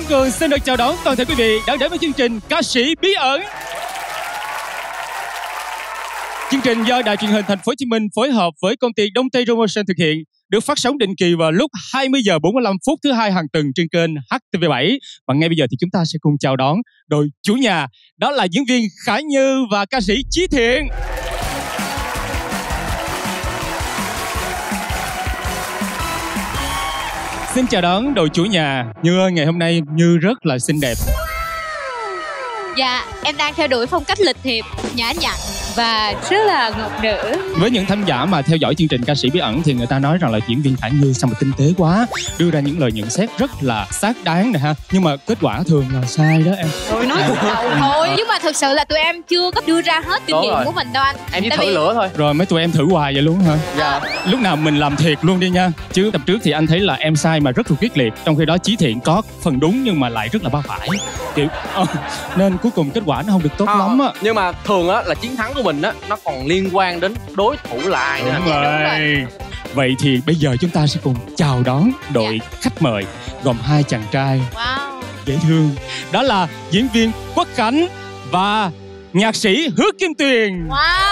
Cường xin được chào đón toàn thể quý vị đã đến với chương trình Ca sĩ Bí ẩn. Chương trình do Đài Truyền hình Thành phố Hồ Chí Minh phối hợp với công ty Đông Tây Promotion thực hiện, được phát sóng định kỳ vào lúc 20 giờ 45 phút thứ hai hàng tuần trên kênh HTV7. Và ngay bây giờ thì chúng ta sẽ cùng chào đón đội chủ nhà, đó là diễn viên Khả Như và ca sĩ Chí Thiện. Xin chào đón đội chủ nhà. Như ơi, ngày hôm nay Như rất là xinh đẹp. Dạ, em đang theo đuổi phong cách lịch thiệp, nhã nhặn và rất là ngọc nữ. Với những khán giả mà theo dõi chương trình Ca sĩ Bí ẩn thì người ta nói rằng là diễn viên Khả Như sao mà tinh tế quá, đưa ra những lời nhận xét rất là xác đáng nè ha. Nhưng mà kết quả thường là sai đó em. Rồi nói đầu thôi. Nhưng mà thực sự là tụi em chưa có đưa ra hết kinh nghiệm của mình đâu anh. Em chỉ thử lửa thôi. Rồi mấy tụi em thử hoài vậy luôn hả? Dạ. Lúc nào mình làm thiệt luôn đi nha. Chứ tập trước thì anh thấy là em sai mà rất là quyết liệt. Trong khi đó Chí Thiện có phần đúng nhưng mà lại rất là ba phải. Kiểu nên cuối cùng kết quả nó không được tốt lắm á. Nhưng mà thường á là chiến thắng của mình á nó còn liên quan đến đối thủ là ai nữa. Đúng rồi. Vậy thì bây giờ chúng ta sẽ cùng chào đón đội khách mời gồm hai chàng trai dễ thương. Đó là diễn viên Quốc Khánh và nhạc sĩ Hứa Kim Tuyền.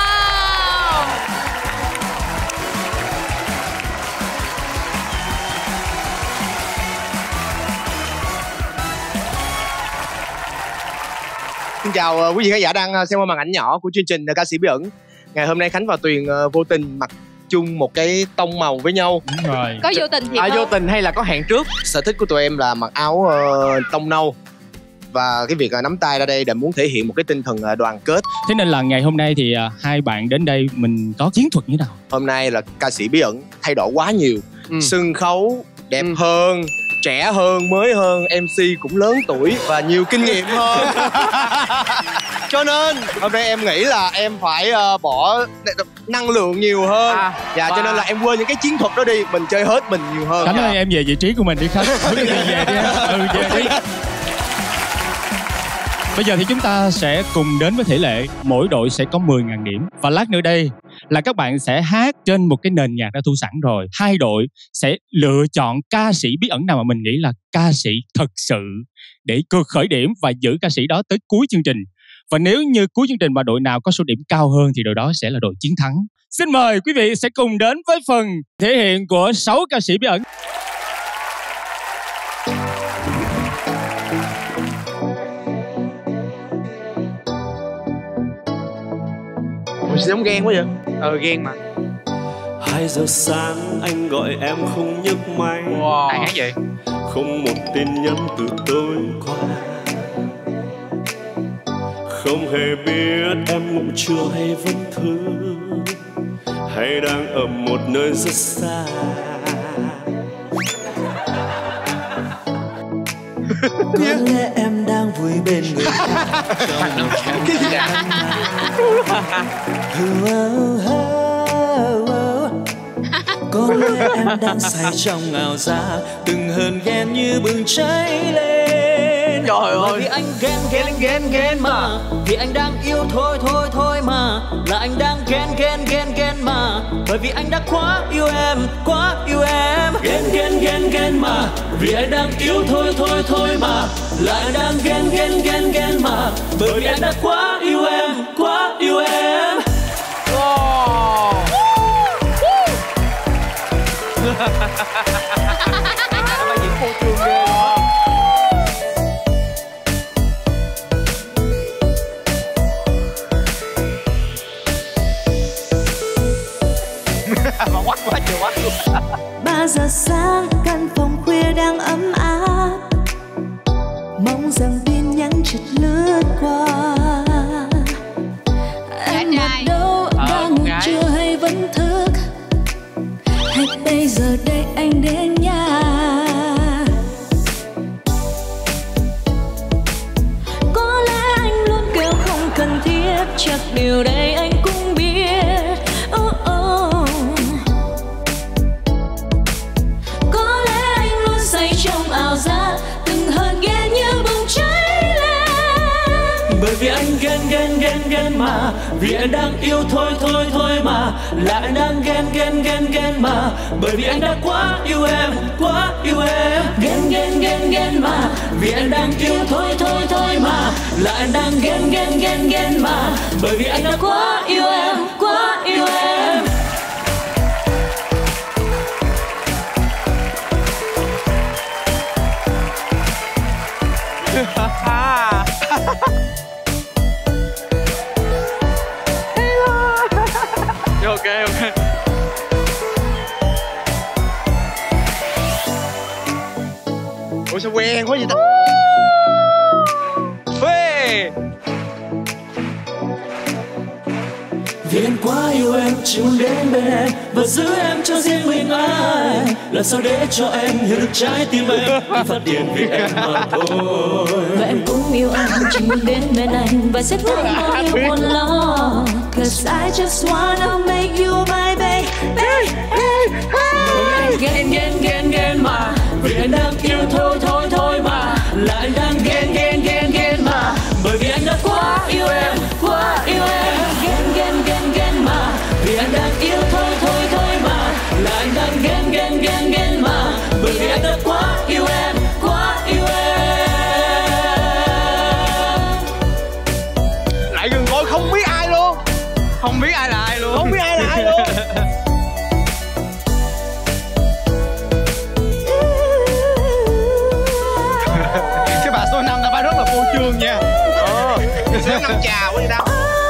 Xin chào quý vị khán giả đang xem qua màn ảnh nhỏ của chương trình Ca sĩ Bí ẩn. Ngày hôm nay Khánh và Tuyền vô tình mặc chung một cái tông màu với nhau. Đúng rồi. Có vô tình thì vô tình hay là có hẹn trước? Sở thích của tụi em là mặc áo tông nâu. Và cái việc nắm tay ra đây là muốn thể hiện một cái tinh thần đoàn kết. Thế nên là ngày hôm nay thì hai bạn đến đây mình có chiến thuật như thế nào? Hôm nay là Ca sĩ Bí ẩn thay đổi quá nhiều. Sân khấu đẹp hơn, trẻ hơn, mới hơn, MC cũng lớn tuổi và nhiều kinh nghiệm hơn. Cho nên hôm nay em nghĩ là em phải bỏ năng lượng nhiều hơn. Cho nên là em quên những cái chiến thuật đó đi, mình chơi hết mình nhiều hơn. Khánh ơi, em về vị trí của mình đi Khánh. Về đi. Về đi. Bây giờ thì chúng ta sẽ cùng đến với thể lệ. Mỗi đội sẽ có 10.000 điểm. Và lát nữa đây là các bạn sẽ hát trên một cái nền nhạc đã thu sẵn rồi. Hai đội sẽ lựa chọn ca sĩ bí ẩn nào mà mình nghĩ là ca sĩ thật sự để khởi điểm và giữ ca sĩ đó tới cuối chương trình. Và nếu như cuối chương trình mà đội nào có số điểm cao hơn thì đội đó sẽ là đội chiến thắng. Xin mời quý vị sẽ cùng đến với phần thể hiện của 6 ca sĩ bí ẩn. Mình sẽ giống ghen quá vậy. Ghen mà. 2 giờ sáng anh gọi em không nhấc máy. Ai hát vậy? Không một tin nhắn từ tối qua. Không hề biết em ngủ chưa hay vẫn thức, hay đang ở một nơi rất xa. Có lẽ em đang vui bên người khác. Có lẽ em đang say trong ảo giác, từng hờn ghen như bừng cháy lên. Trời ơi. Bởi vì anh ghen mà, vì anh đang yêu thôi mà, là anh đang ghen mà, bởi vì anh đã quá yêu em. Ghen mà, vì anh đang yêu thôi mà, là anh đang ghen mà, bởi vì anh đã quá yêu em. Anh diễn phô trương ghê đúng không? Mà quắt quá trời quắt luôn. 3 giờ sáng căn phòng khuya đang ấm áp, mong rằng tin nhắn chợt lướt qua. Em ở đâu, đang ngủ chưa hay vẫn thức, hay bây giờ đây anh đến nhà. Có lẽ anh luôn kêu không cần thiết, chắc điều đây anh cũng biết. Có lẽ anh luôn say trong ảo giác, từng hờn ghen như bùng cháy lên. Bởi vì anh ghen mà, vì anh đang yêu thôi mà, là anh đang ghen mà, bởi vì anh đã quá yêu em. Ghen mà, vì anh đang yêu thôi mà, là anh đang ghen mà, bởi vì anh đã quá yêu em. Ok. Ủa sao quen quá vậy ta? Phê. Vì anh quá yêu em, chỉ muốn đến bên em và giữ em cho riêng mình anh. Làm sao để cho em hiểu được trái tim em khi phát điên vì em mà thôi. Và em cũng yêu anh, chỉ muốn đến bên anh và sẽ vượt mọi buồn lo. Cause I just wanna make you my baby. Ghen mà, vì anh đang yêu thôi mà, là anh đang ghen mà, bởi vì anh đã quá yêu em. Ghen mà, vì anh đang yêu thôi mà, là anh đang ghen mà, bởi vì anh đã quá yêu em. Lại gần ngồi không biết ai luôn. Không biết ai là ai luôn. Không biết ai là ai luôn. Cái bà số 5 ta bà rất là phô trương nha. Số 5 chào quá vậy đâu.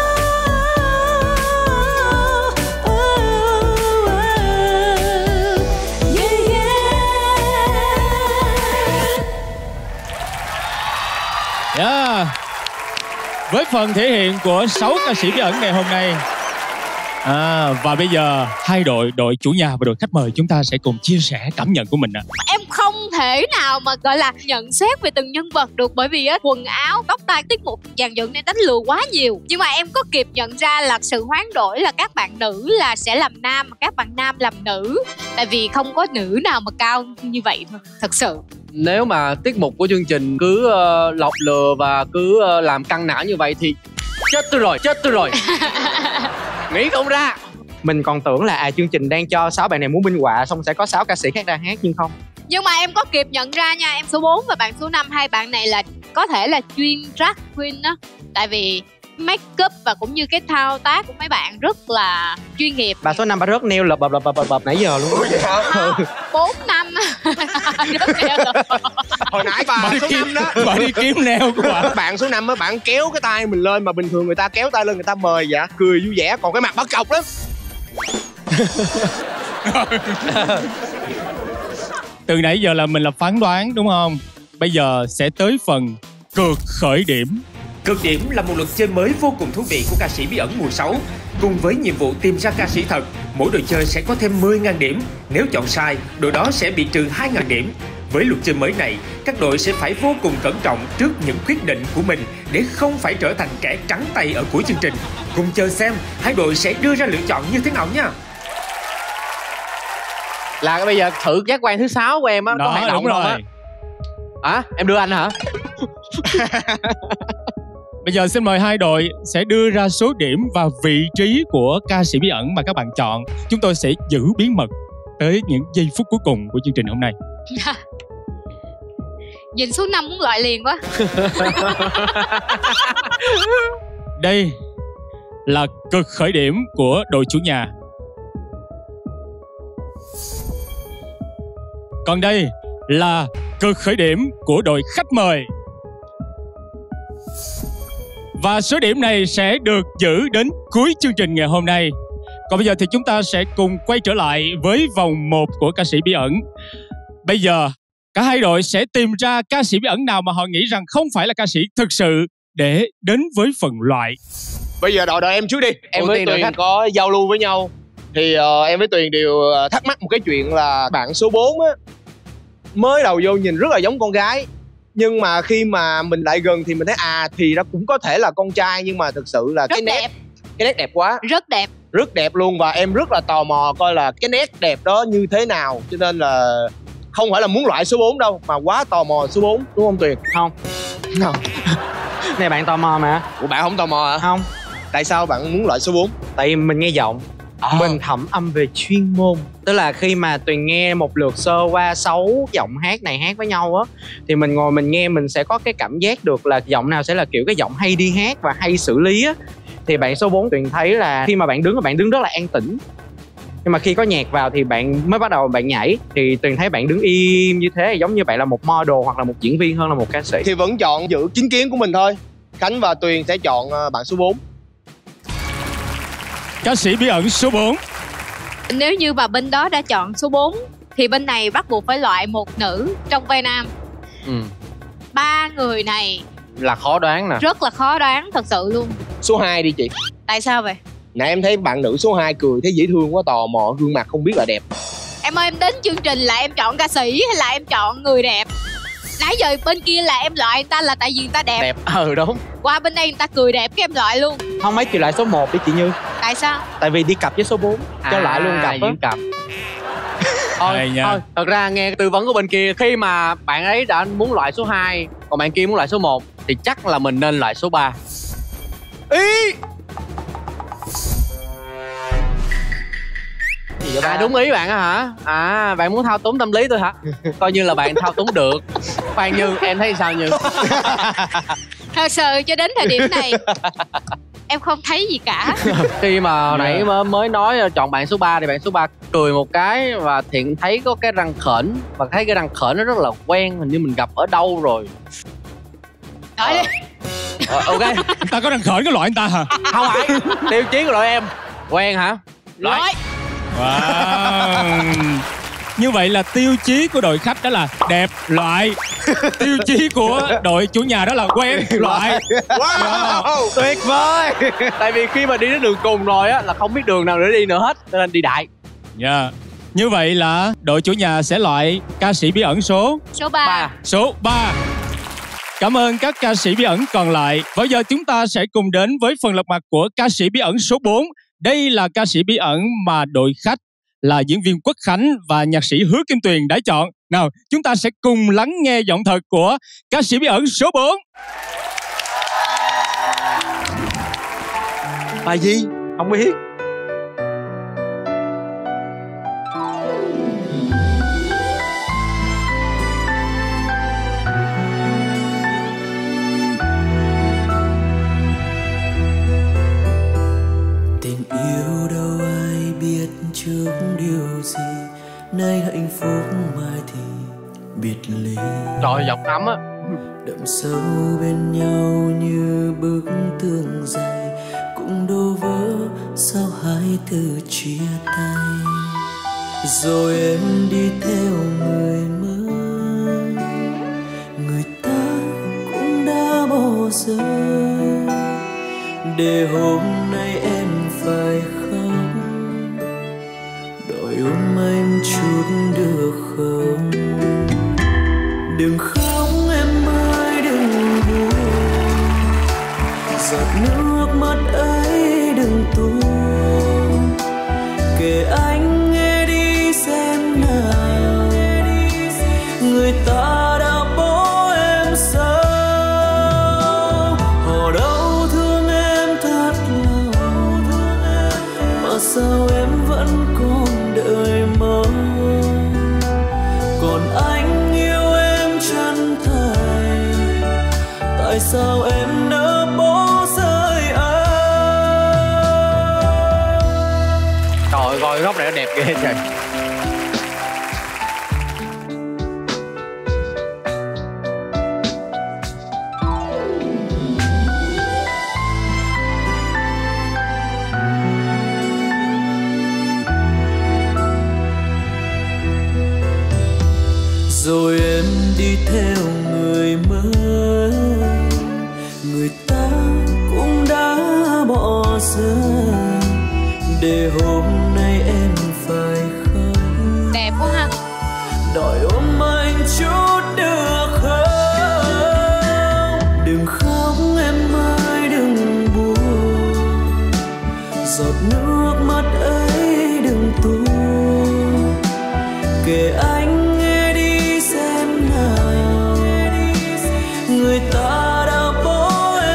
Yeah. Với phần thể hiện của 6 ca sĩ bí ẩn ngày hôm nay, và bây giờ hai đội chủ nhà và đội khách mời chúng ta sẽ cùng chia sẻ cảm nhận của mình ạ. Em không thể nào mà gọi là nhận xét về từng nhân vật được, bởi vì quần áo, tóc tai, tiết mục dàn dựng nên đánh lừa quá nhiều. Nhưng mà em có kịp nhận ra là sự hoán đổi là các bạn nữ là sẽ làm nam mà các bạn nam làm nữ, tại vì không có nữ nào mà cao như vậy thôi, thật sự. Nếu mà tiết mục của chương trình cứ lọc lừa và cứ làm căng não như vậy thì chết tôi rồi. Nghĩ không ra. Mình còn tưởng là chương trình đang cho 6 bạn này múa minh họa xong sẽ có 6 ca sĩ khác ra hát, nhưng không. Nhưng mà em có kịp nhận ra nha, em số 4 và bạn số 5, hai bạn này là có thể là chuyên drag queen đó. Tại vì make up và cũng như cái thao tác của mấy bạn rất là chuyên nghiệp. Bà số 5 bà rớt nail lợp bập nãy giờ luôn. 4 năm rất nail lợp. Hồi nãy bà số 5 đó, bà đi kiếm nail của bà. Bạn số 5 á, bạn kéo cái tay mình lên mà bình thường người ta kéo tay lên người ta mời vậy, cười vui vẻ, còn cái mặt bắt cọc lắm. Từ nãy giờ là mình là phán đoán đúng không? Bây giờ sẽ tới phần cược khởi điểm. Cược điểm là một luật chơi mới vô cùng thú vị của ca sĩ bí ẩn mùa 6. Cùng với nhiệm vụ tìm ra ca sĩ thật, mỗi đội chơi sẽ có thêm 10.000 điểm. Nếu chọn sai, đội đó sẽ bị trừ 2.000 điểm. Với luật chơi mới này, các đội sẽ phải vô cùng cẩn trọng trước những quyết định của mình để không phải trở thành kẻ trắng tay ở cuối chương trình. Cùng chờ xem hai đội sẽ đưa ra lựa chọn như thế nào nha. Là bây giờ thử giác quan thứ 6 của em á, có hoạt động không á? Em đưa anh hả? Bây giờ xin mời hai đội sẽ đưa ra số điểm và vị trí của ca sĩ bí ẩn mà các bạn chọn. Chúng tôi sẽ giữ bí mật tới những giây phút cuối cùng của chương trình hôm nay. Nhìn số 5 muốn loại liền quá. Đây là cực khởi điểm của đội chủ nhà. Còn đây là cực khởi điểm của đội khách mời. Và số điểm này sẽ được giữ đến cuối chương trình ngày hôm nay. Còn bây giờ thì chúng ta sẽ cùng quay trở lại với vòng 1 của ca sĩ bí ẩn. Bây giờ cả hai đội sẽ tìm ra ca sĩ bí ẩn nào mà họ nghĩ rằng không phải là ca sĩ thực sự để đến với phần loại. Bây giờ đội em trước đi. Em với Tuyền có giao lưu với nhau thì em với Tuyền đều thắc mắc một cái chuyện là bạn số 4 á, mới đầu vô nhìn rất là giống con gái, nhưng mà khi mà mình lại gần thì mình thấy thì nó cũng có thể là con trai, nhưng mà thực sự là cái nét đẹp quá, rất đẹp luôn. Và em rất là tò mò coi là cái nét đẹp đó như thế nào, cho nên là không phải là muốn loại số 4 đâu, mà quá tò mò số 4, đúng không Tuyền? Không. Này bạn tò mò mà. Ủa bạn không tò mò hả? Không. Tại sao bạn muốn loại số 4? Tại vì mình nghe giọng. Mình thẩm âm về chuyên môn. Tức là khi mà Tuyền nghe một lượt sơ qua 6 giọng hát này hát với nhau á, thì mình ngồi mình nghe mình sẽ có cái cảm giác được là giọng nào sẽ là kiểu cái giọng hay đi hát và hay xử lý á. Thì bạn số 4 Tuyền thấy là khi mà bạn đứng rất là an tĩnh, nhưng mà khi có nhạc vào thì bạn mới bắt đầu bạn nhảy. Thì Tuyền thấy bạn đứng im như thế giống như bạn là một model hoặc là một diễn viên hơn là một ca sĩ. Thì vẫn chọn giữ chính kiến của mình thôi. Khánh và Tuyền sẽ chọn bạn số 4. Ca sĩ bí ẩn số 4. Nếu như mà bên đó đã chọn số 4 thì bên này bắt buộc phải loại một nữ trong vai nam. 3 người này là khó đoán nè. Rất là khó đoán thật sự luôn. Số 2 đi chị. Tại sao vậy? Nãy em thấy bạn nữ số 2 cười thấy dễ thương quá, tò mò gương mặt không biết là đẹp. Em ơi, em đến chương trình là em chọn ca sĩ hay là em chọn người đẹp? Nãy giờ bên kia là em loại người ta là tại vì người ta đẹp. Đẹp, đúng. Qua bên đây người ta cười đẹp cái em loại luôn. Không, mấy chị loại số 1 đi chị Như. Tại sao? Tại vì đi cặp với số 4 cho lại luôn cặp á. Cặp. Thôi, thật ra nghe tư vấn của bên kia, khi mà bạn ấy đã muốn loại số 2, còn bạn kia muốn loại số 1 thì chắc là mình nên loại số 3. Đúng ý bạn á hả? Bạn muốn thao túng tâm lý tôi hả? Coi như là bạn thao túng được. Khoan Như, em thấy sao Như? Thật sự cho đến thời điểm này em không thấy gì cả. Khi mà nãy mới nói chọn bạn số 3 thì bạn số 3 cười một cái và Thiện thấy có cái răng khểnh, và thấy cái răng khểnh nó rất là quen, hình như mình gặp ở đâu rồi. Nói đi. Ok. Ta có răng khểnh cái loại anh ta hả? Không phải, tiêu chí của loại em. Quen hả? Loại. Wow. Như vậy là tiêu chí của đội khách đó là đẹp loại. Tiêu chí của đội chủ nhà đó là quen loại. Wow, tuyệt vời. Tại vì khi mà đi đến đường cùng rồi á là không biết đường nào để đi nữa hết, cho nên đi đại. Như vậy là đội chủ nhà sẽ loại ca sĩ bí ẩn số 3. Số 3. Cảm ơn các ca sĩ bí ẩn còn lại. Bây giờ chúng ta sẽ cùng đến với phần lật mặt của ca sĩ bí ẩn số 4. Đây là ca sĩ bí ẩn mà đội khách là diễn viên Quốc Khánh và nhạc sĩ Hứa Kim Tuyền đã chọn. Nào, chúng ta sẽ cùng lắng nghe giọng thật của ca sĩ bí ẩn số 4. Bài gì? Không biết. Tình yêu đâu ai biết trước điều gì, nay hạnh phúc mai thì biệt ly. Trời, giọng ấm á. Đậm sâu bên nhau như bức tường dài, cũng đổ vỡ sau hai từ chia tay. Rồi em đi theo người mới, người ta cũng đã bỏ rơi, để hôm nay em phải khóc. Đòi ôm anh chút được không? Đừng khóc em ơi, đừng buồn, giọt nước mắt ấy đừng tuôn. Kể anh nghe đi xem nào, người ta đã bỏ em sao? Họ đâu thương em thật lòng, mà sao em vẫn còn đợi mong. Còn anh yêu em chân thành, tại sao em nỡ bỏ rơi anh? Trời, coi góc này nó đẹp ghê trời. Rồi em đi theo người mới, người ta cũng đã bỏ rơi, để hôm nay em phải khóc. Đẹp quá ha. Đòi ôm anh chút được không? Đừng khóc em ơi, đừng buồn, giọt nước mắt ấy đừng tuôn. Kể anh nghe đi xem nào, người ta đã bỏ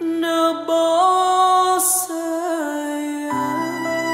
nỡ bỏ rơi anh.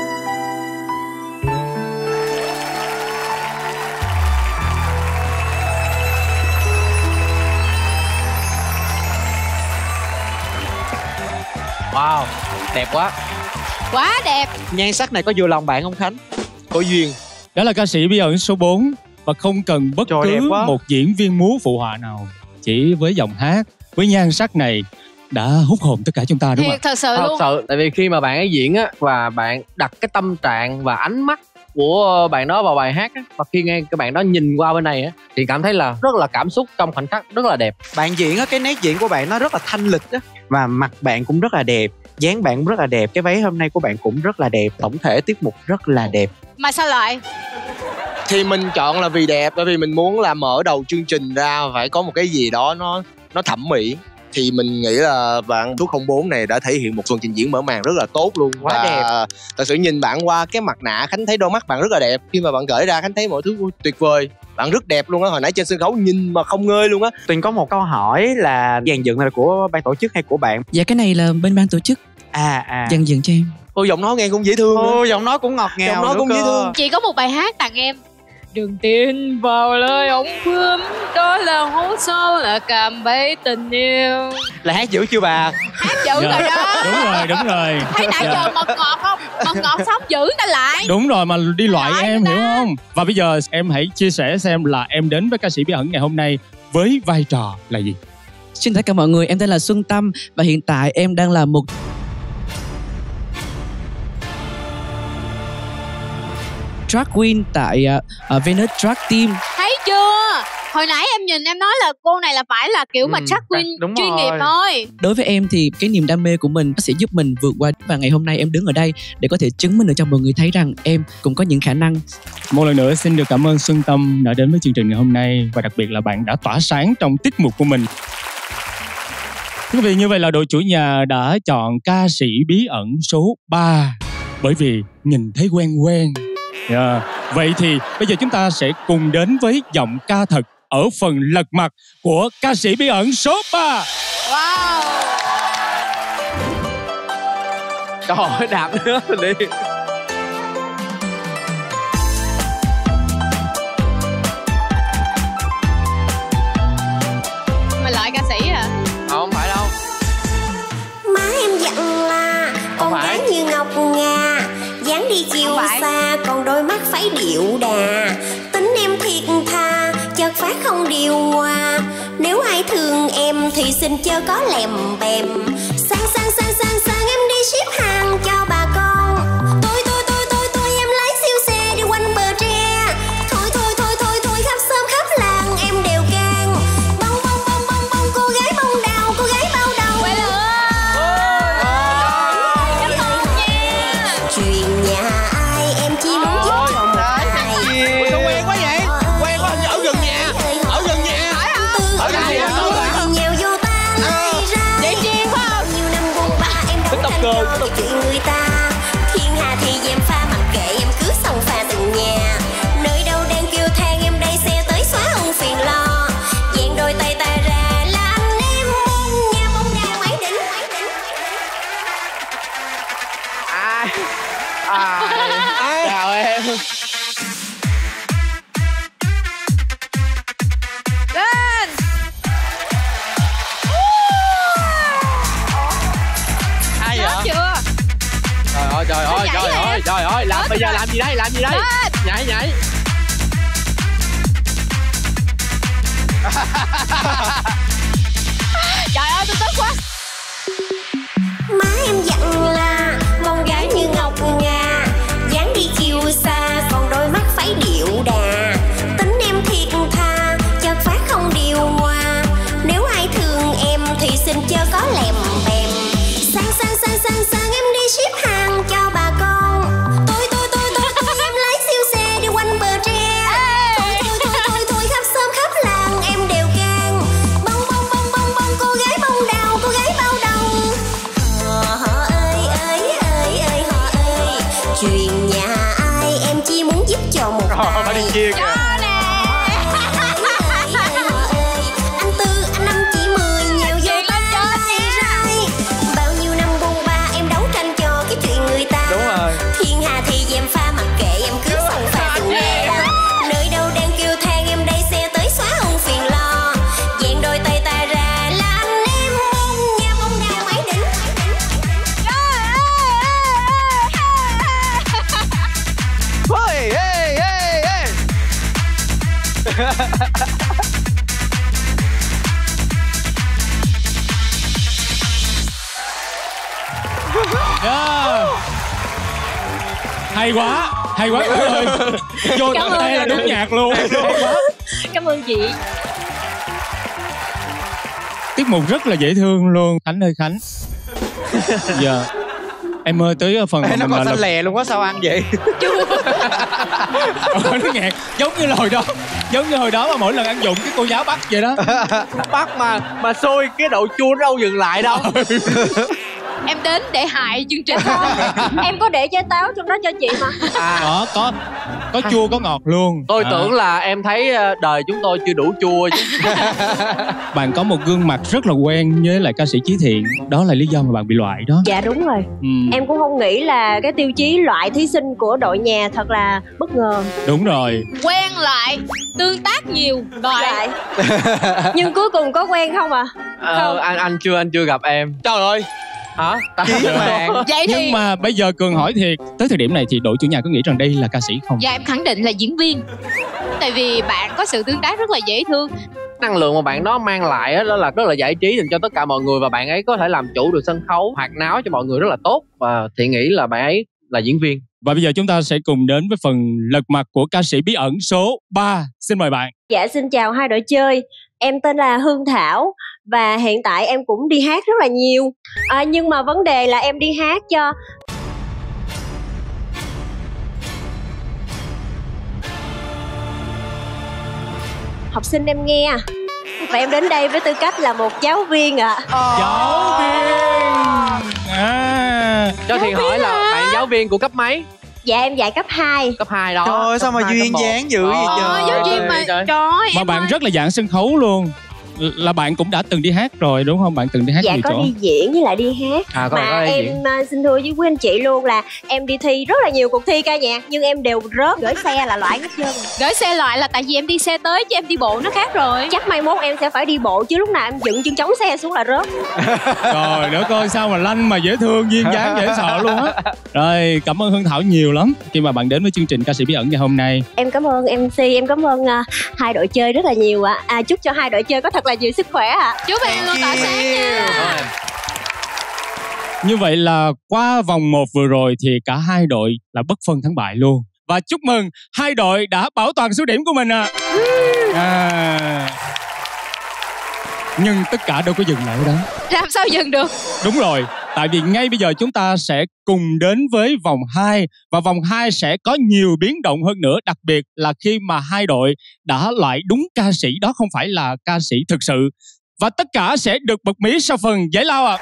Wow, đẹp quá. Quá đẹp. Nhan sắc này có vừa lòng bạn không Khánh? Có duyên. Đó là ca sĩ bí ẩn số 4 và không cần bất cứ một diễn viên múa phụ họa nào, chỉ với giọng hát, với nhan sắc này đã hút hồn tất cả chúng ta, đúng không? Thật sự luôn. Thật sự, tại vì khi mà bạn ấy diễn á và bạn đặt cái tâm trạng và ánh mắt của bạn đó vào bài hát á, và khi nghe các bạn đó nhìn qua bên này á thì cảm thấy là rất là cảm xúc trong khoảnh khắc, rất là đẹp. Bạn diễn á, cái nét diễn của bạn nó rất là thanh lịch á, và mặt bạn cũng rất là đẹp, dáng bạn cũng rất là đẹp, cái váy hôm nay của bạn cũng rất là đẹp, tổng thể tiết mục rất là đẹp. Mà sao lại? Thì mình chọn là vì đẹp, bởi vì mình muốn là mở đầu chương trình ra phải có một cái gì đó nó thẩm mỹ. Thì mình nghĩ là bạn Thuốc 04 này đã thể hiện một phần trình diễn mở màn rất là tốt luôn. Quá đẹp. Thật sự nhìn bạn qua cái mặt nạ, Khánh thấy đôi mắt bạn rất là đẹp. Khi mà bạn cởi ra Khánh thấy mọi thứ tuyệt vời. Bạn rất đẹp luôn á, hồi nãy trên sân khấu nhìn mà không ngơi luôn á. Tuyền có một câu hỏi là dàn dựng là của ban tổ chức hay của bạn? Dạ cái này là bên ban tổ chức dàn dựng cho em. Ô, giọng nói nghe cũng dễ thương. Ô, giọng nói cũng ngọt ngào. Giọng nói cũng dễ thương. Chị có một bài hát tặng em. Đừng tin vào lời ông bướm, đó là hố sâu là cạm bẫy tình yêu. Là hát dữ chưa bà? Hát dữ rồi đó. Đúng rồi. Thấy nãy giờ mật ngọt không? Mật ngọt xong giữ ta lại. Đúng rồi, mà đi loại em hiểu không? Và bây giờ em hãy chia sẻ xem là em đến với ca sĩ bí ẩn ngày hôm nay với vai trò là gì? Xin tất cả mọi người, em tên là Xuân Tâm và hiện tại em đang là một drag queen tại Venus Drag Team. Thấy chưa? Hồi nãy em nhìn em nói là cô này là phải là kiểu mà drag queen chuyên nghiệp thôi. Đối với em thì cái niềm đam mê của mình nó sẽ giúp mình vượt qua, và ngày hôm nay em đứng ở đây để có thể chứng minh được cho mọi người thấy rằng em cũng có những khả năng. Một lần nữa xin được cảm ơn Xuân Tâm đã đến với chương trình ngày hôm nay, và đặc biệt là bạn đã tỏa sáng trong tiết mục của mình. Quý vị, như vậy là đội chủ nhà đã chọn ca sĩ bí ẩn số 3 bởi vì nhìn thấy quen quen. Vậy thì bây giờ chúng ta sẽ cùng đến với giọng ca thật ở phần lật mặt của ca sĩ bí ẩn số 3. Wow. Trời ơi, đạp nữa đi. Mày loại ca sĩ à? Không phải đâu. Má em dặn là con gái như ngọc ngà, dáng đi chiều xa còn đôi mắt phải điệu đà. Tính em thiệt tha, chợt phát không điều hòa. Nếu ai thương em thì xin chớ có lèm bèm. Sáng em đi ship hàng cho bà con. Tôi em lái siêu xe đi quanh bờ tre. Thôi khắp xóm khắp làng em đều can. Bông cô gái bông đào, cô gái bao đầu. Quay lửa. Cảm ơn nha. Chuyện nhà ai em chỉ muốn giúp cho một ai. Sao quen quá vậy? Quen quá, ở gần nhà. Ở gần nhà. Ở gần nhà. Nhào vô ta lại ra. Để chiên phải không? Nhiều năm buồn ba em không thành câu chuyện người ta. Thiên hà thì em pha mặc kệ em cứ xông pha từng nhà. Nơi đâu đang kêu than em đây xe tới xóa ưu phiền lo. Dàn đôi tay ta ra là anh em bên nhà bóng đá ngoại đỉnh. Chào em. Lên. Ai vậy? Chưa? Trời ơi, bây giờ làm gì đây? Nhảy. Trời ơi, tôi tức quá. Má em dặn là con gái như ngọc ngà, dáng đi chiều xa còn đôi mắt phải điệu đà. Tính em thiệt tha, chợt phát không điều hòa. Nếu ai thương em thì xin chớ có lèm bèm. Sáng em đi ship hàng cho bà con. Tôi em lái siêu xe đi quanh bờ tre. Thôi khắp xóm khắp làng em đều can. Bông cô gái bông đào, cô gái bao đầu. Họ ơi, chuyện nhà ai em chỉ muốn giúp cho một ai. Đi chia kìa. Anh Tư, anh Năm chỉ 10 nhào vô tay rai. Yeah. Hay quá Khánh ơi. Vô tận đây là đúng nhạc luôn. Hay quá. Cảm ơn chị. Tiết mục rất là dễ thương luôn. Khánh ơi Khánh. Giờ em ơi tới phần nó còn xanh lè luôn á, sao ăn vậy? Nó nhạc giống như hồi đó mà mỗi lần ăn dụng cái cô giáo bắt vậy đó. Bắt mà xôi cái độ chua nó đâu dừng lại đâu. Em đến để hại chương trình. Em có để trái táo trong đó cho chị mà. Có chua có ngọt luôn. Tôi tưởng là em thấy đời chúng tôi chưa đủ chua chứ. Bạn có một gương mặt rất là quen với lại ca sĩ Chí Thiện. Đó là lý do mà bạn bị loại đó. Dạ đúng rồi. Em cũng không nghĩ là cái tiêu chí loại thí sinh của đội nhà thật là bất ngờ. Đúng rồi. Quen lại, tương tác nhiều, loại. Nhưng cuối cùng có quen không à? Không. Anh chưa gặp em. Trời ơi. Hả? Vậy thì... Nhưng mà bây giờ Cường hỏi thiệt, tới thời điểm này thì đội chủ nhà có nghĩ rằng đây là ca sĩ không? Dạ em khẳng định là diễn viên. Tại vì bạn có sự tương tác rất là dễ thương. Năng lượng mà bạn đó mang lại đó là rất là giải trí dành cho tất cả mọi người, và bạn ấy có thể làm chủ được sân khấu, hoạt náo cho mọi người rất là tốt. Và Thiện nghĩ là bạn ấy là diễn viên. Và bây giờ chúng ta sẽ cùng đến với phần lật mặt của ca sĩ bí ẩn số 3. Xin mời bạn. Dạ xin chào hai đội chơi. Em tên là Hương Thảo và hiện tại em cũng đi hát rất là nhiều. Nhưng mà vấn đề là em đi hát cho học sinh em nghe. Và em đến đây với tư cách là một giáo viên ạ. Giáo viên. Cho Thiện hỏi là bạn giáo viên của cấp mấy? Dạ em dạy cấp 2. Cấp 2 đó. Trời ơi sao mà duyên dáng dữ vậy trời. Giáo viên mà trời. Mà bạn rất là dạng sân khấu luôn. Là bạn cũng đã từng đi hát rồi đúng không? Bạn từng đi hát nhiều chỗ. Dạ có đi diễn với lại đi hát. Mà em xin thưa với quý anh chị luôn là em đi thi rất là nhiều cuộc thi ca nhạc, nhưng em đều rớt, gửi xe là loại hết trơn. Gửi xe loại là tại vì em đi xe tới, chứ em đi bộ nó khác rồi. Chắc mai mốt em sẽ phải đi bộ, chứ lúc nào em dựng chân chống xe xuống là rớt. Trời nữa coi sao mà lanh mà dễ thương, duyên dáng dễ sợ luôn á. Rồi cảm ơn Hương Thảo nhiều lắm khi mà bạn đến với chương trình Ca sĩ Bí ẩn ngày hôm nay. Em cảm ơn MC, em cảm ơn hai đội chơi rất là nhiều ạ. Chúc cho hai đội chơi có thật là nhiều sức khỏe ạ. Chúc em luôn tỏa sáng nha. Như vậy là qua vòng 1 vừa rồi thì cả hai đội là bất phân thắng bại luôn. Và chúc mừng hai đội đã bảo toàn số điểm của mình Nhưng tất cả đâu có dừng lại đó. Làm sao dừng được? Đúng rồi, tại vì ngay bây giờ chúng ta sẽ cùng đến với vòng 2. Và vòng 2 sẽ có nhiều biến động hơn nữa. Đặc biệt là khi mà hai đội đã loại đúng ca sĩ đó không phải là ca sĩ thực sự. Và tất cả sẽ được bật mí sau phần giải lao ạ.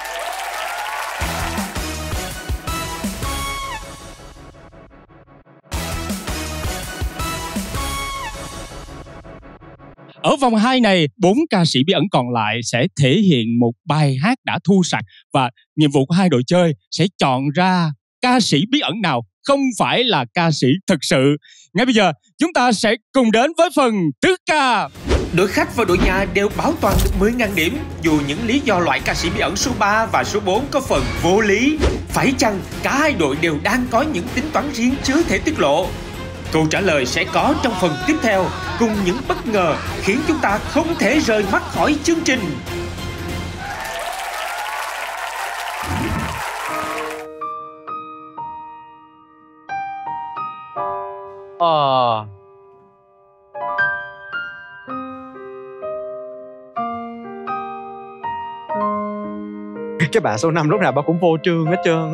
Ở vòng 2 này, 4 ca sĩ bí ẩn còn lại sẽ thể hiện một bài hát đã thu sạch. Và nhiệm vụ của hai đội chơi sẽ chọn ra ca sĩ bí ẩn nào không phải là ca sĩ thực sự. Ngay bây giờ, chúng ta sẽ cùng đến với phần tứ ca. Đội khách và đội nhà đều bảo toàn được 10.000 điểm, dù những lý do loại ca sĩ bí ẩn số 3 và số 4 có phần vô lý. Phải chăng cả hai đội đều đang có những tính toán riêng chưa thể tiết lộ? Câu trả lời sẽ có trong phần tiếp theo, cùng những bất ngờ khiến chúng ta không thể rời mắt khỏi chương trình. Cái bà số 5 lúc nào bà cũng vô trương hết trơn.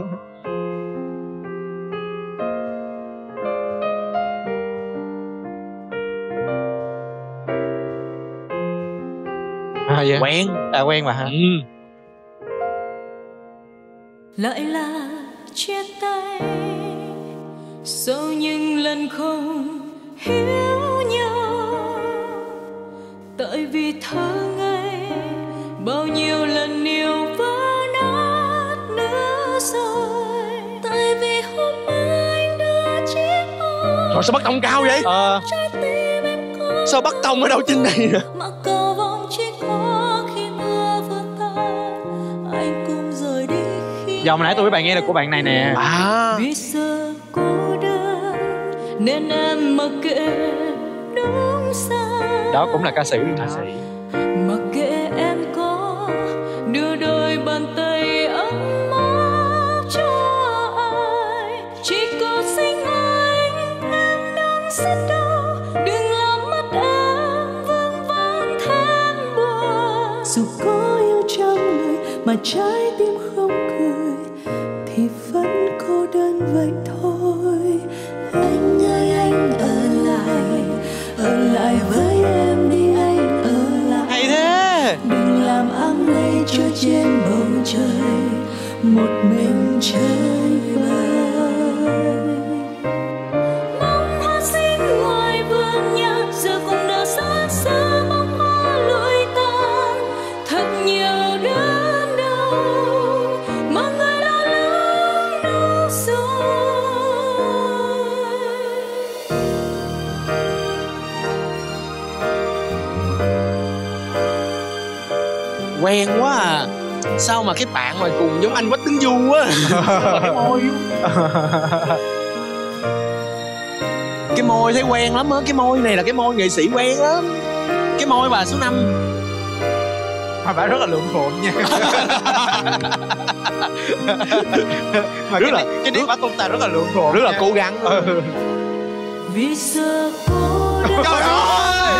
Vậy? Quen. Quen mà hả? Lại là chia tay sau những lần không hiểu nhau, tại vì thơ ngây bao nhiêu lần yêu vỡ nát nữa rồi, tại vì hôm anh đưa chiếc ôm. Rồi sao bắt tông cao vậy? Sao bắt tông ở đâu trên này nè? Mà cầu vồng chỉ có khi mưa vừa tan, anh cũng rời đi khi Dòng nãy tôi với bạn nghe là của bạn này nè. Vì giờ cô đơn nên em mặc kệ đúng sai. Đó cũng là ca sĩ luôn. Mặc kệ em có đưa đôi bàn tay ấm áp cho mà trái tim không cười thì vẫn cô đơn vậy thôi. Anh ơi anh ở lại với em đi, anh ở lại. Hay thế. Đừng làm áng mây trôi trên bầu trời, một mình chơi vơi. Mong hoa xinh ngoài vườn nhà giờ cũng đã xa xa, bóng hoa lụi tàn. Thật nhiều đớn đau mà người đã lỡ đâu rồi. Quen quá à. Sao mà cái bạn ngoài cùng giống anh Quách Tấn Du á. Cái môi cái môi thấy quen lắm á. Cái môi này là cái môi nghệ sĩ quen lắm. Cái môi bà số 5. Mà bà rất là lượm phộn nha. Mà rất cái nét bà tung ta rất là lượm phộn, rất là cố gắng. Vì giờ cô đã... Trời ơi.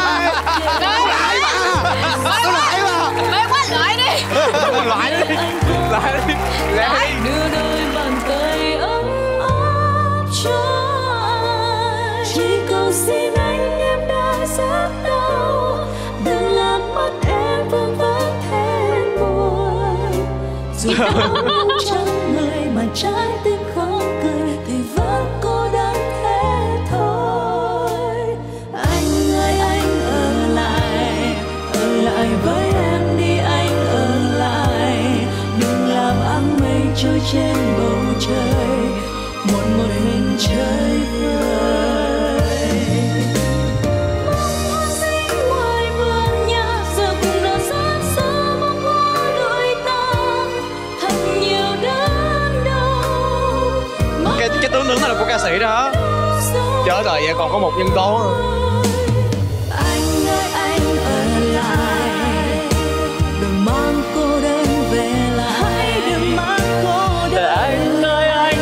Mấy quá loại đi. Loại đi. Lại đi. Đưa đôi bàn tay ấm áp cho anh. Chỉ cầu xin anh, em đã rất đau. Đừng làm mất em vương vấn thêm buồn. Dù không chẳng người mà trái tim không cười thì vẫn cô đơn thế thôi. Anh ơi anh ở lại với em đi, anh ở lại. Đừng làm áng mây trôi trên bầu trời, một mình chơi vơi. Mong hoa xinh ngoài vườn nhà giờ cũng đã rất xa, bóng hoa lụi tàn. Thật nhiều đớn đau. Cái tướng này là của ca sĩ đó. Chớ đời vậy còn có một nhân tố nữa. Anh ơi anh ở lại, đừng mang cô đơn về lại. Đừng mang cô đơn. Anh ơi anh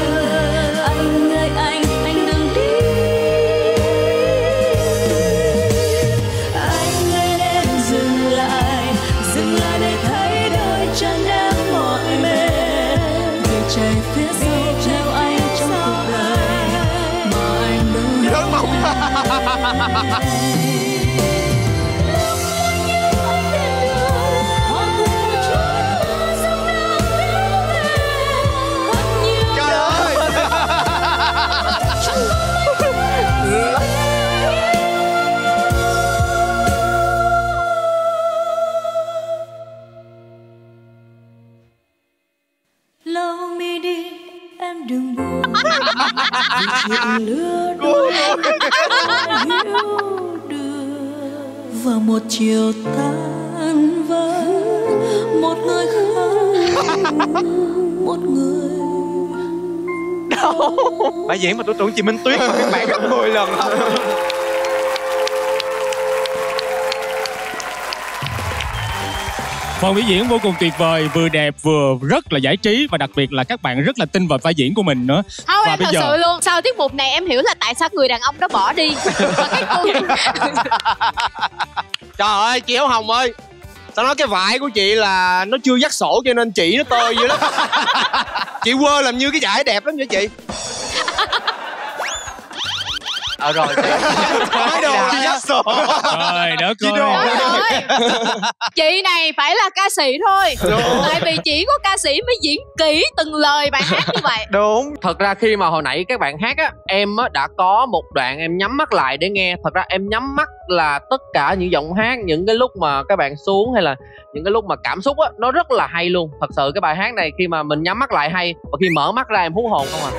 đừng đi. Anh ơi em dừng lại để thấy đôi chân em mỏi mệt. Người chạy phía sau theo anh trong cuộc đời mà anh đâu Lớn mộng. Trời ơi. Lâu mi đi em đừng buồn, vì chuyện lứa đôi em không hiểu được. Và một chiều tan vỡ, một người khác, một người Đâu. Bài diễn mà tôi tưởng chị Minh Tuyết mà các bạn gấp 10 lần. Phần biểu diễn vô cùng tuyệt vời, vừa đẹp vừa rất là giải trí và đặc biệt là các bạn rất là tin vào vai diễn của mình nữa. Không, và em bây thật giờ sự luôn, sau tiết mục này em hiểu là tại sao người đàn ông đó bỏ đi. Và cái cô... Trời ơi chị Áo Hồng ơi, tao nói cái vải của chị là nó chưa dắt sổ cho nên chị nó tơi vậy đó. Chị quơ làm như cái vải đẹp lắm vậy chị. Rồi Nói đồ chị dắt sổ. trời đất Chị ơi. đồ. Trời ơi, chị này phải là ca sĩ thôi. Tại vì chỉ có ca sĩ mới diễn kỹ từng lời bài hát như vậy. Đúng. Thật ra khi mà hồi nãy các bạn hát á, em á đã có một đoạn em nhắm mắt lại để nghe. Thật ra em nhắm mắt là tất cả những giọng hát, những cái lúc mà các bạn xuống hay là những cái lúc mà cảm xúc á, nó rất là hay luôn. Thật sự cái bài hát này khi mà mình nhắm mắt lại hay, và khi mở mắt ra em hú hồn không à.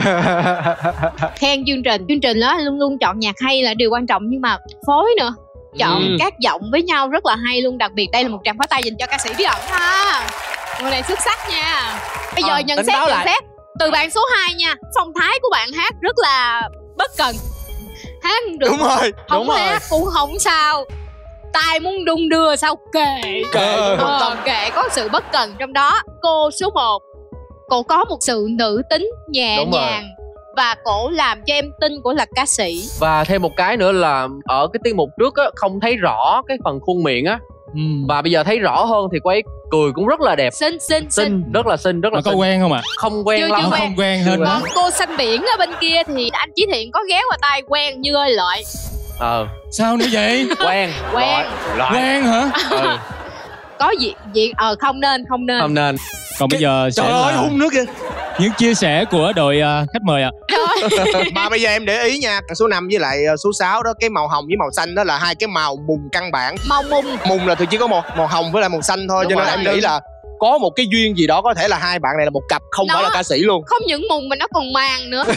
Khen chương trình đó luôn luôn chọn nhạc hay là điều quan trọng, nhưng mà phối nữa, chọn các giọng với nhau rất là hay luôn. Đặc biệt đây là một tràng pháo tay dành cho ca sĩ Bí Ẩn ha. Người này xuất sắc nha. Bây giờ nhận xét từ bạn số 2 nha. Phong thái của bạn hát rất là bất cần. Hát được. Đúng rồi. Không hát cũng không sao. Tai muốn đung đưa sao kệ. Kệ, có sự bất cần trong đó. Cô số 1, cô có một sự nữ tính nhẹ nhàng và cổ làm cho em tin cổ là ca sĩ. Và thêm một cái nữa là ở cái tiết mục trước á, không thấy rõ cái phần khuôn miệng á, Và bây giờ thấy rõ hơn thì cô ấy cười cũng rất là đẹp. Xinh, rất là xinh, rất là có xinh. quen không ạ? Không quen lắm. Không quen hơn Còn cô xanh biển ở bên kia thì anh Chí Thiện có ghé qua tay quen như ơi lợi. Sao nữa vậy? Quen hả? Có gì không nên. Còn bây giờ sẽ trời ơi hung nước kìa. những chia sẻ của đội khách mời ạ. Mà bây giờ em để ý nha, số 5 với lại số 6 đó, cái màu hồng với màu xanh đó là hai cái màu mùng căn bản. Màu Mùng là chỉ có màu hồng với lại màu xanh thôi. Đúng cho nên em nghĩ là có một cái duyên gì đó, có thể là hai bạn này là một cặp không phải là ca sĩ luôn. Không những mùng mà nó còn màng nữa.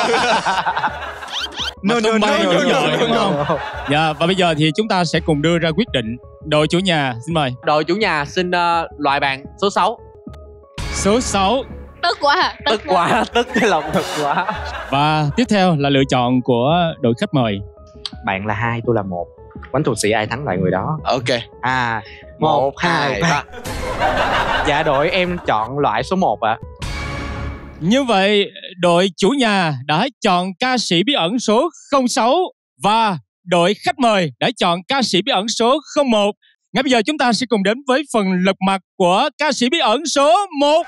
Đúng không? Dạ, và bây giờ thì chúng ta sẽ cùng đưa ra quyết định. Đội chủ nhà xin mời. Đội chủ nhà xin loại bạn số 6. Số 6. Tức quá. Tức cái lòng thật quá. Và tiếp theo là lựa chọn của đội khách mời. Bạn là 2, tôi là 1. Quán thủ sĩ ai thắng loại người đó. Ok. 1, 2, 3. Dạ đội em chọn loại số 1 ạ. Như vậy đội chủ nhà đã chọn ca sĩ bí ẩn số 06 và đội khách mời đã chọn ca sĩ bí ẩn số 01. Ngay bây giờ chúng ta sẽ cùng đến với phần lật mặt của ca sĩ bí ẩn số 1.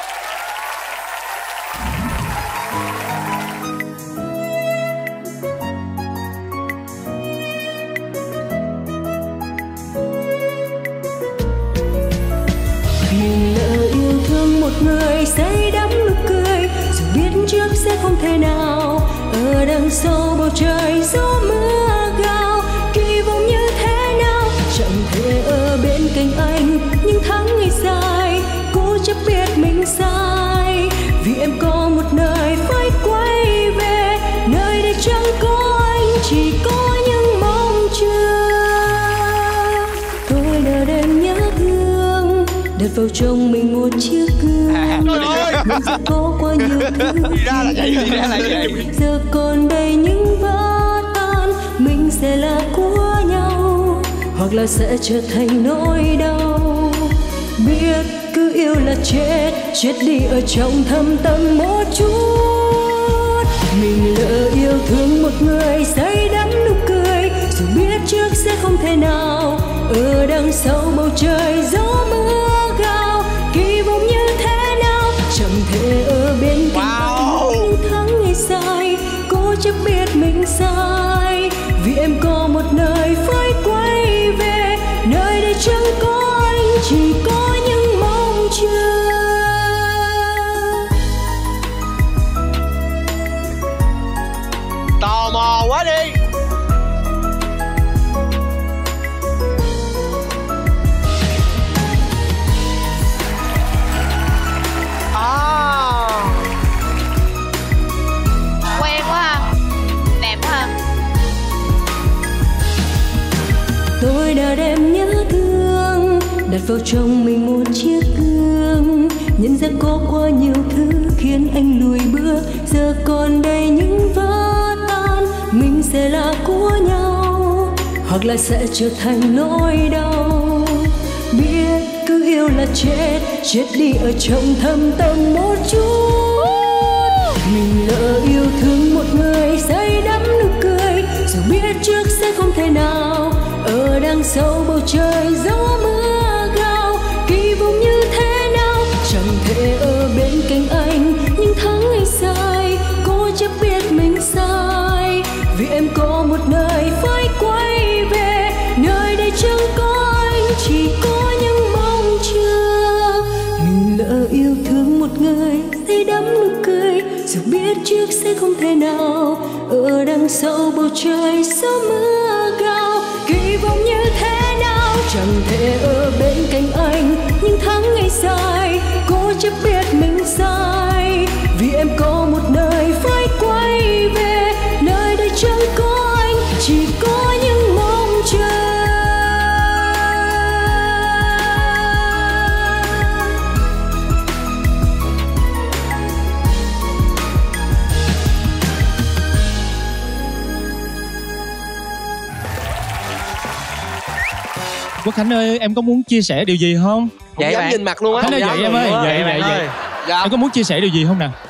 Mình lỡ yêu thương một người say đắm nụ cười, dù biết trước sẽ không thể nào. Ở đằng sau bầu trời gió mưa gào, kỳ vọng như thế nào chẳng thể ở bên cạnh anh. Nhưng tháng ngày dài cố chấp biết mình sai, vì em có một nơi phải quay về, nơi đây chẳng có anh, chỉ có những mong chờ. Tôi đã đêm nhớ thương, đặt vào trong mình một chiếc gương. Mình sẽ có qua nhiều thứ, giờ còn đây những vỡ tan. Mình sẽ là của nhau, hoặc là sẽ trở thành nỗi đau. Biết cứ yêu là chết, chết đi ở trong thâm tâm một chút. Mình lỡ yêu thương một người say đắm nụ cười, dù biết trước sẽ không thể nào. Ở đằng sau bầu trời gió mưa gào, kỳ vọng như thế nào chẳng thể ở bên cạnh anh. Những tháng ngày dài cố chấp biết mình sai, vì em có một nơi phải quay về, nơi đây chẳng có anh, chỉ có những mong chờ. Tò mò quá đi. Quen quá ha, đẹp quá ha. Tôi đã đem nhớ thương, đặt vào trong mình một chiếc gương. Nhận ra có quá nhiều thứ khiến anh lùi bước, giờ còn đây những vỡ tan. Mình sẽ là của nhau, hoặc là sẽ trở thành nỗi đau. Biết cứ yêu là chết, chết đi ở trong thâm tâm một chút. Mình lỡ yêu thương một người say đắm nụ cười, dù biết trước sẽ không thể nào. Ở đằng sau bầu trời gió mưa gào, kỳ vọng như thế nào chẳng thể ở bên cạnh anh. Nhưng tháng ngày dài cố chấp biết mình sai, vì em có một nơi phải quay về, nơi đây chẳng có anh, chỉ có những mong chờ. Mình lỡ yêu thương một người say đắm nụ cười, dù biết trước sẽ không thể nào. Ở đằng sau bầu trời gió mưa gào, kỳ vọng như thế nào chẳng thể ở bên cạnh anh. Nhưng tháng ngày dài cố chấp biết mình sai, vì em có một nơi phải quay về, nơi đây chẳng có anh, chỉ có những mong chờ. Quốc Khánh ơi, em có muốn chia sẻ điều gì không? Không dám nhìn mặt luôn á. Khánh ơi, vậy em ơi, vậy. Dạ. Em có muốn chia sẻ điều gì không nào?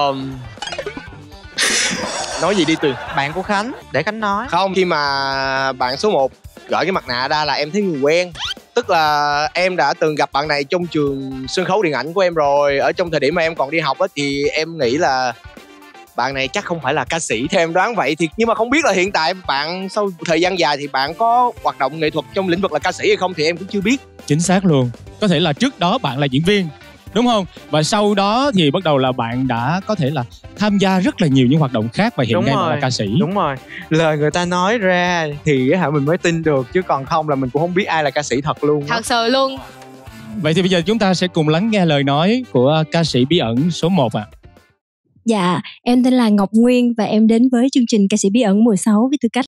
Nói gì đi Tuyền? Bạn của Khánh, để Khánh nói. Không, khi mà bạn số 1 gửi cái mặt nạ ra là em thấy người quen. Tức là em đã từng gặp bạn này trong trường sân khấu điện ảnh của em rồi. Ở trong thời điểm mà em còn đi học á, thì em nghĩ là bạn này chắc không phải là ca sĩ, theo em đoán vậy. Nhưng mà không biết là hiện tại bạn sau thời gian dài thì bạn có hoạt động nghệ thuật trong lĩnh vực là ca sĩ hay không thì em cũng chưa biết. Chính xác luôn. Có thể là trước đó bạn là diễn viên, đúng không? Và sau đó thì bắt đầu là bạn đã có thể là tham gia rất là nhiều những hoạt động khác và hiện nay bạn là ca sĩ. Đúng rồi. Lời người ta nói ra thì mình mới tin được, chứ còn không là mình cũng không biết ai là ca sĩ thật luôn. Thật sự luôn. Vậy thì bây giờ chúng ta sẽ cùng lắng nghe lời nói của ca sĩ bí ẩn số 1 ạ. Dạ, em tên là Ngọc Nguyên và em đến với chương trình Ca sĩ bí ẩn mùa 6 với tư cách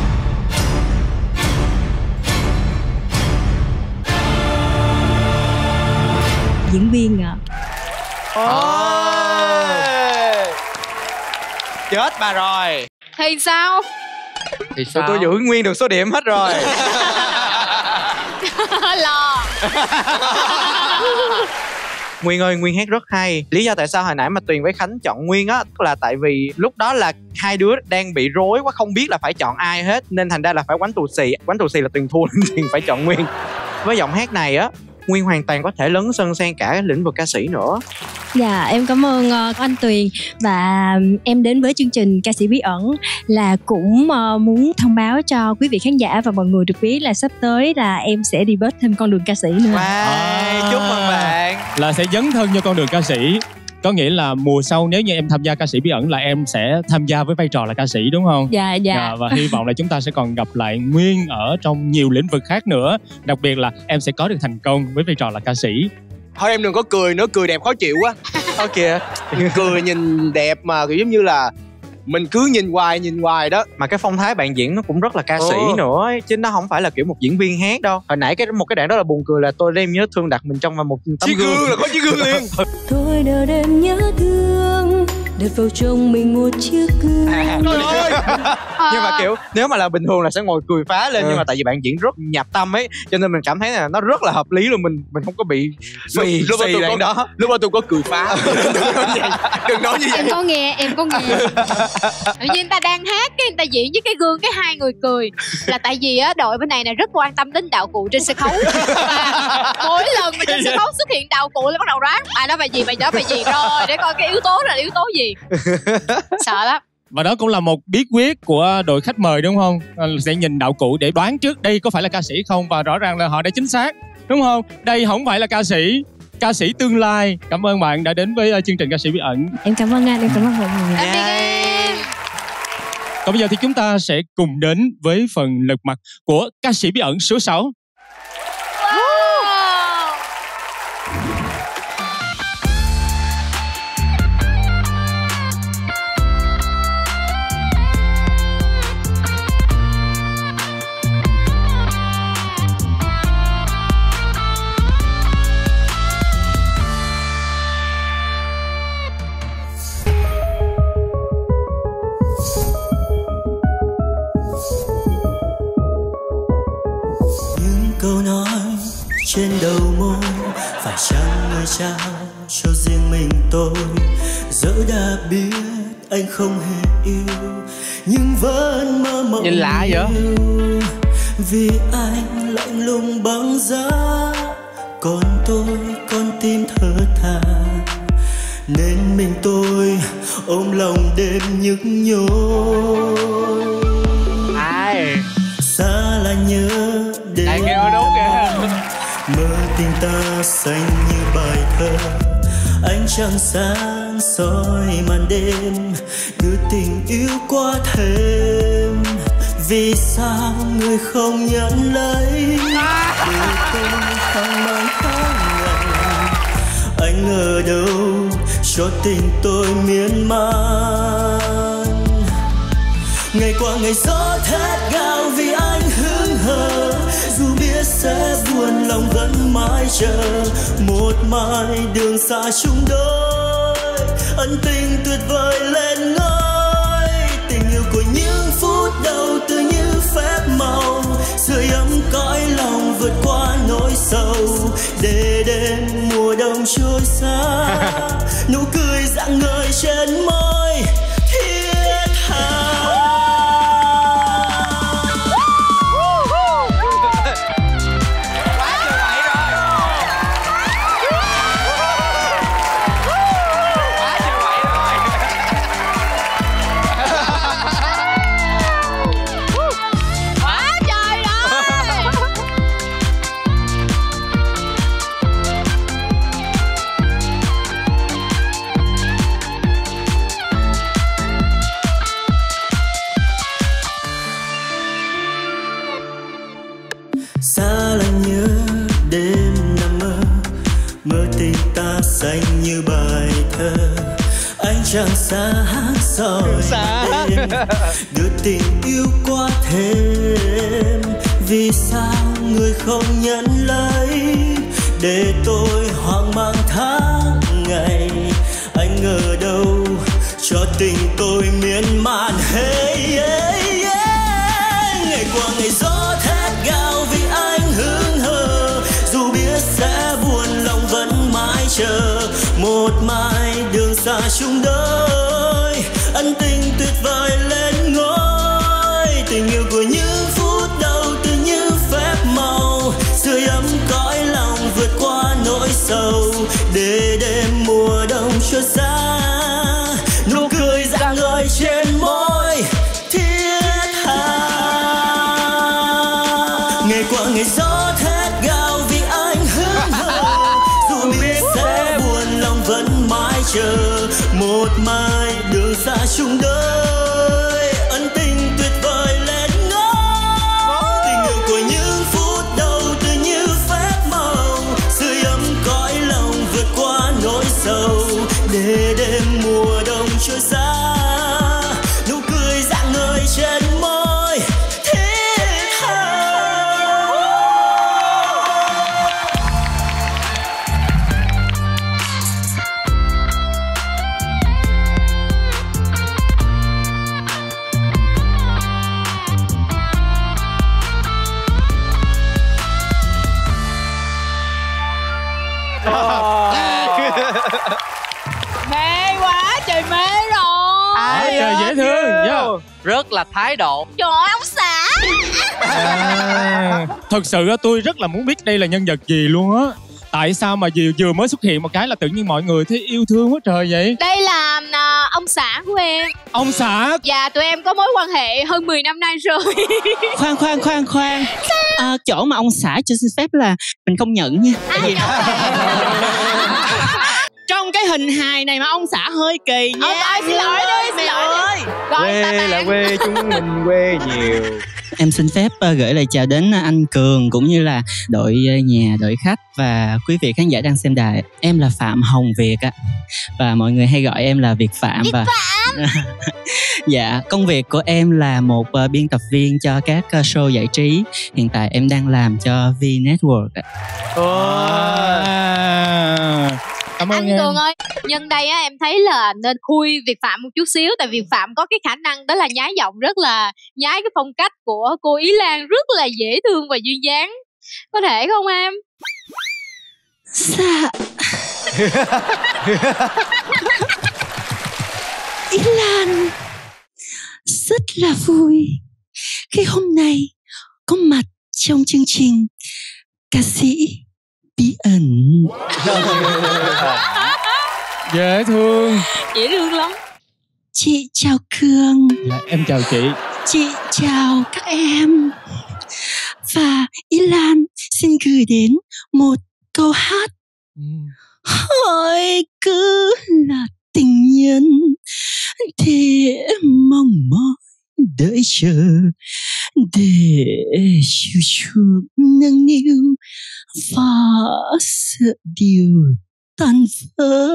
diễn viên ạ. Chết bà rồi. Thì sao? Thì sao? Tôi giữ nguyên được số điểm hết rồi. Lò. Nguyên ơi, Nguyên hát rất hay. Lý do tại sao hồi nãy mà Tuyền với Khánh chọn Nguyên á là tại vì lúc đó là hai đứa đang bị rối quá, không biết là phải chọn ai hết, nên thành ra là phải quánh tù xì. Quánh tù xì là Tuyền thua nên Tuyền phải chọn Nguyên. Với giọng hát này á, Nguyên hoàn toàn có thể lấn sân sang cả lĩnh vực ca sĩ nữa. Dạ, em cảm ơn anh Tuyền. Và em đến với chương trình Ca sĩ bí ẩn là cũng muốn thông báo cho quý vị khán giả và mọi người được biết là sắp tới là em sẽ đi bớt thêm con đường ca sĩ nữa. Wow, chúc mừng bạn. Là sẽ dấn thân cho con đường ca sĩ. Có nghĩa là mùa sau nếu như em tham gia Ca sĩ bí ẩn là em sẽ tham gia với vai trò là ca sĩ, đúng không? Dạ. Và hy vọng là chúng ta sẽ còn gặp lại Nguyên ở trong nhiều lĩnh vực khác nữa. Đặc biệt là em sẽ có được thành công với vai trò là ca sĩ. Thôi em đừng có cười nữa, cười đẹp khó chịu quá. Thôi kìa, cười nhìn đẹp mà kiểu giống như là mình cứ nhìn hoài đó. Mà cái phong thái bạn diễn nó cũng rất là ca sĩ nữa ấy, chứ nó không phải là kiểu một diễn viên hát đâu. Hồi nãy một cái đoạn đó là buồn cười là tôi đem nhớ thương đặt mình trong một tấm gương. Là có chiếc gương liền. Tôi đã đem nhớ thương đặt vào trong mình một chiếc gương. Nhưng mà kiểu nếu mà là bình thường là sẽ ngồi cười phá lên, nhưng mà tại vì bạn diễn rất nhập tâm ấy, cho nên mình cảm thấy là nó rất là hợp lý luôn. Mình không có bị xì đoạn đó. Lúc đó tôi có cười phá. Đừng nói như vậy. Em có nghe. Tự nhiên người ta đang hát cái người ta diễn với cái gương, cái hai người cười là tại vì á đội bên này rất quan tâm đến đạo cụ trên sân khấu. Và mỗi lần mà trên sân khấu xuất hiện đạo cụ là bắt đầu đoán đó bài gì, bài đó bài gì, rồi để coi cái yếu tố là yếu tố gì. Sợ lắm. Và đó cũng là một bí quyết của đội khách mời, đúng không? Sẽ nhìn đạo cụ để đoán trước đây có phải là ca sĩ không, và rõ ràng là họ đã chính xác, đúng không? Đây không phải là ca sĩ tương lai. Cảm ơn bạn đã đến với chương trình Ca sĩ bí ẩn. Em cảm ơn anh, em cảm ơn mọi người. Còn bây giờ thì chúng ta sẽ cùng đến với phần lật mặt của Ca sĩ bí ẩn số 6. Câu nói trên đầu môi phải chăng người trao cho riêng mình tôi, dẫu đã biết anh không hề yêu nhưng vẫn mơ mộng nhìn lạ vậy. Vì anh lạnh lùng băng giá, còn tôi con tim thở thà, nên mình tôi ôm lòng đêm nhức nhối. Xa là nhớ đến đúng kìa. mơ tình ta xanh như bài thơ, ánh trăng sáng soi màn đêm đưa tình yêu qua thêm. Vì sao người không nhận lấy để tôi hoang mang tháng ngày, anh ở đâu cho tình tôi miên man. Ngày qua ngày gió thét gào vì anh hững hờ, dù biết sẽ buồn lòng vẫn mãi chờ một mai đường xa chung đôi, ân tình tuyệt vời lên ngôi. Tình yêu của những phút đầu tựa như phép màu, sưởi ấm cõi lòng vượt qua nỗi sầu, để đêm mùa đông trôi xa, nụ cười rạng ngời trên môi thiết tha. bài thơ anh chẳng xa rồi đêm đưa tình yêu qua thêm. Vì sao người không nhận lấy để tôi hoang mang tháng ngày. Anh ngờ đâu cho tình tôi miên man. Ngày qua ngày gió thét gào vì anh hững hờ, dù biết sẽ buồn lòng vẫn mãi chờ một mai đường xa chung đời. Ân tình tuyệt vời lên ngôi, tình yêu của những phút đầu tự như phép màu, sưởi ấm cõi lòng vượt qua nỗi sầu để đêm mùa đông trôi xa. Nụ cười rạng ngời trên môi thiết tha. Ngày qua ngày gió thét gào vì anh hững hờ, dù biết sẽ buồn lòng vẫn mãi chờ một mai đường xa chung đời. Ân tình tuyệt vời lên ngôi, tình yêu của những phút đầu tự như phép màu, sưởi ấm cõi lòng vượt qua nỗi sầu để đêm mùa đông trôi xa. Nụ cười rạng ngời trên môi thiết tha. Mê quá trời mê rồi. Trời dễ thương. Rất là thái độ. Trời ơi ông xã. Thật sự tôi rất là muốn biết đây là nhân vật gì luôn á. Tại sao mà vừa mới xuất hiện một cái là tự nhiên mọi người thấy yêu thương quá trời vậy? Đây là ông xã của em. Ông xã? Dạ tụi em có mối quan hệ hơn 10 năm nay rồi. Khoan. Chỗ mà ông xã cho xin phép là mình không nhận nha. Tại vì trong cái hình hài này mà ông xã hơi kỳ nha. Xin lỗi đi. Quê là quê chúng mình quê nhiều. Em xin phép gửi lời chào đến anh Cường cũng như là đội nhà, đội khách và quý vị khán giả đang xem đài. Em là Phạm Hồng Việt ạ. Và mọi người hay gọi em là Việt Phạm. Dạ, công việc của em là một biên tập viên cho các show giải trí. Hiện tại em đang làm cho V Network ạ. Cảm ơn anh em. Cường ơi, nhân đây á em thấy là nên khui Việt Phạm một chút xíu. Tại vì Phạm có cái khả năng đó là nhái giọng rất là nhái cái phong cách của cô Ý Lan, rất là dễ thương và duyên dáng. Có thể không em? Dạ. Ý Lan rất là vui khi hôm nay có mặt trong chương trình Ca sĩ Bí ẩn. Dễ thương. Dễ thương lắm. Chị chào Cường. Dạ, em chào chị. Chị chào các em. Và Ý Lan xin gửi đến một câu hát. Hỏi cứ là tình nhân thì mong mỏi đợi chờ để chiều chuộng nâng niu và sợ điều tan vỡ.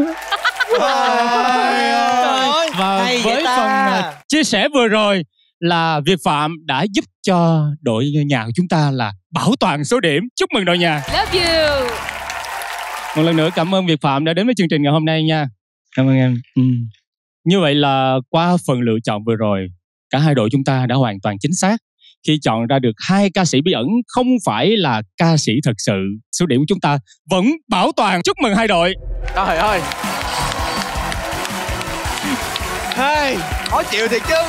Và với phần chia sẻ vừa rồi là Việt Phạm đã giúp cho đội nhà của chúng ta là bảo toàn số điểm. Chúc mừng đội nhà. Love you. Một lần nữa cảm ơn Việt Phạm đã đến với chương trình ngày hôm nay nha. Cảm ơn em. Như vậy là qua phần lựa chọn vừa rồi, cả hai đội chúng ta đã hoàn toàn chính xác khi chọn ra được hai ca sĩ bí ẩn không phải là ca sĩ thật sự. Số điểm của chúng ta vẫn bảo toàn. Chúc mừng hai đội. Trời ơi. Hey, khó chịu thiệt chứ.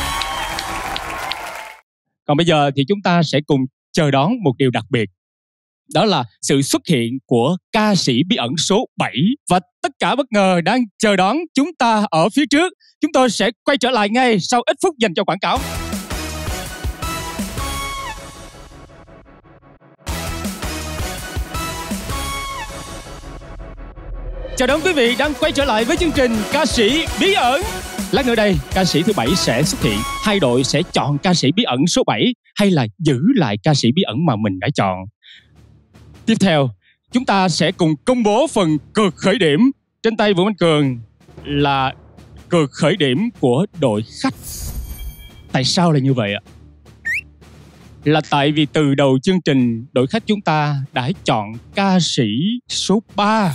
Còn bây giờ thì chúng ta sẽ cùng chờ đón một điều đặc biệt. Đó là sự xuất hiện của ca sĩ bí ẩn số 7. Và tất cả bất ngờ đang chờ đón chúng ta ở phía trước. Chúng tôi sẽ quay trở lại ngay sau ít phút dành cho quảng cáo. Chào đón quý vị đang quay trở lại với chương trình Ca sĩ Bí ẩn. Lát nữa đây, ca sĩ thứ 7 sẽ xuất hiện. Hai đội sẽ chọn ca sĩ bí ẩn số 7 hay là giữ lại ca sĩ bí ẩn mà mình đã chọn. Tiếp theo, chúng ta sẽ cùng công bố phần cược khởi điểm. trên tay Vũ Minh Cường là cược khởi điểm của đội khách. Tại sao là như vậy ạ? Là tại vì từ đầu chương trình đội khách chúng ta đã chọn ca sĩ số 3.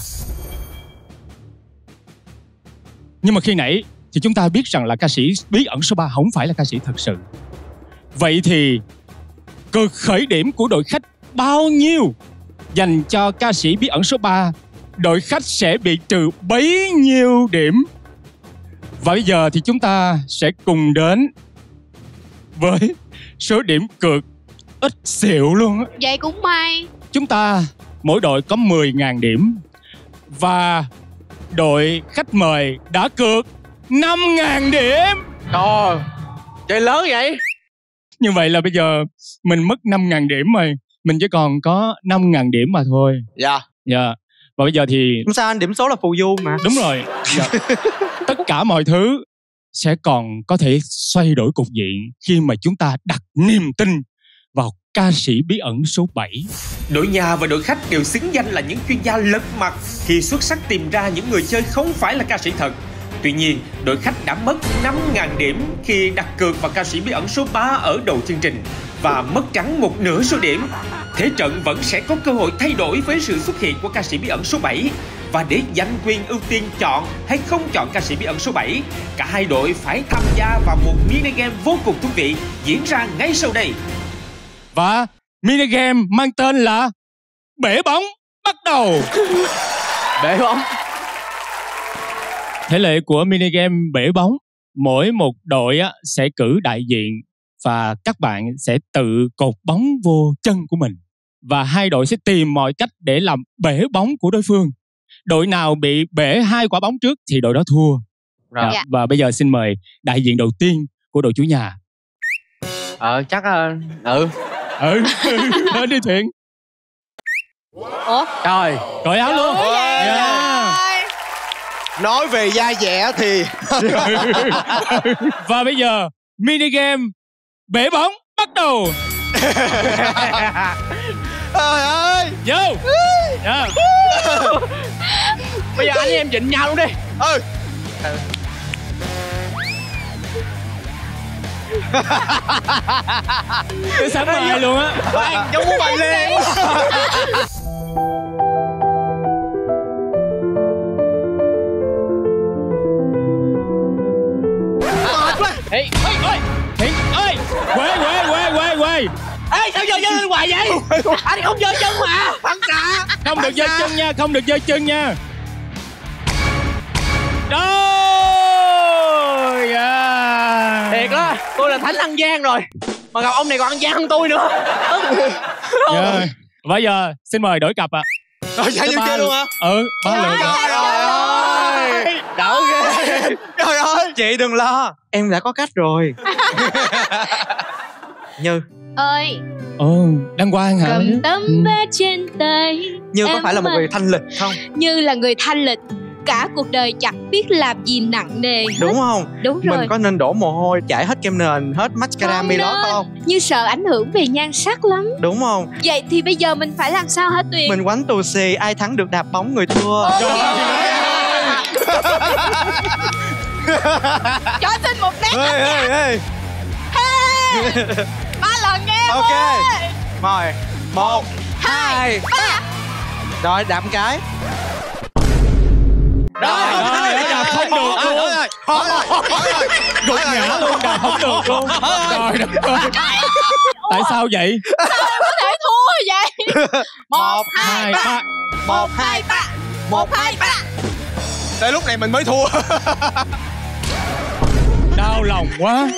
Nhưng mà khi nãy thì chúng ta biết rằng là ca sĩ bí ẩn số 3 không phải là ca sĩ thật sự. Vậy thì cược khởi điểm của đội khách bao nhiêu dành cho ca sĩ bí ẩn số 3? Đội khách sẽ bị trừ bấy nhiêu điểm? Và bây giờ thì chúng ta sẽ cùng đến với số điểm cược ít xịu luôn á. Vậy cũng may. Chúng ta mỗi đội có 10.000 điểm. Và đội khách mời đã cược 5.000 điểm. Trời, chơi lớn vậy. Như vậy là bây giờ mình mất 5.000 điểm rồi. Mình chỉ còn có 5.000 điểm mà thôi. Dạ. Dạ. Và bây giờ thì... Không sao anh, điểm số là phù du mà. Đúng rồi. Dạ. Tất cả mọi thứ sẽ còn có thể xoay đổi cục diện khi mà chúng ta đặt niềm tin vào ca sĩ bí ẩn số 7. Đội nhà và đội khách đều xứng danh là những chuyên gia lật mặt khi xuất sắc tìm ra những người chơi không phải là ca sĩ thật. Tuy nhiên, đội khách đã mất 5.000 điểm khi đặt cược vào ca sĩ bí ẩn số 3 ở đầu chương trình và mất trắng một nửa số điểm. Thế trận vẫn sẽ có cơ hội thay đổi với sự xuất hiện của ca sĩ bí ẩn số 7. Và để giành quyền ưu tiên chọn hay không chọn ca sĩ bí ẩn số 7, cả hai đội phải tham gia vào một mini game vô cùng thú vị diễn ra ngay sau đây. Và mini game mang tên là Bể bóng bắt đầu. Bể bóng. Thể lệ của mini game Bể bóng, mỗi một đội sẽ cử đại diện và các bạn sẽ tự cột bóng vô chân của mình. Và hai đội sẽ tìm mọi cách để làm bể bóng của đối phương. Đội nào bị bể 2 quả bóng trước thì đội đó thua. Rồi. Dạ. Và bây giờ xin mời đại diện đầu tiên của đội chủ nhà. Chắc Đến đi Thiện. Ủa? Trời, cởi áo luôn. Nói về da dẻ thì Và bây giờ mini game Bể bóng bắt đầu. Trời ơi. Vô. Yeah. Bây giờ anh với em chỉnh nhau luôn đi. Cái sáng mai luôn á. Bạn giống muốn bạn lên. Thiện ơi, Thiện ơi, quê. Ê, sao giơ chân hoài vậy? Anh không giơ chân mà. Bắn cả. Không được giơ chân nha, không được giơ chân nha. Rồi. Thiệt á, tôi là thánh ăn gian rồi. Mà gặp ông này còn ăn gian hơn tôi nữa. Rồi. Bây giờ xin mời đổi cặp ạ. Rồi chạy như kia luôn hả? Ba lượt. Trời ơi. Đỡ ghê. Trời ơi. Chị đừng lo, em đã có cách rồi. Như Ơi, Đăng Quang hả? cầm tấm vé trên tay. Như có phải là một người thanh lịch không? Như là người thanh lịch, cả cuộc đời chẳng biết làm gì nặng nề hết. Đúng không? Đúng rồi. Mình có nên đổ mồ hôi, chải hết kem nền, hết mascara mi lót không? Như sợ ảnh hưởng về nhan sắc lắm. Đúng không? Vậy thì bây giờ mình phải làm sao hả Tuyền? Mình quánh tù xì, ai thắng được đạp bóng người thua. Cho xin một nét. Ê. 3 lần nha. Ok. Rồi, 1, 2, 3. Rồi, đạp một cái. Rồi, đạp không được luôn. Gục ngã luôn, đạp không được luôn. Trời đất ơi. Tại sao vậy? Sao em có thể thua vậy? 1, 2, 3. 1, 2, 3. 1, 2, 3. Tới lúc này mình mới thua. Đau lòng quá.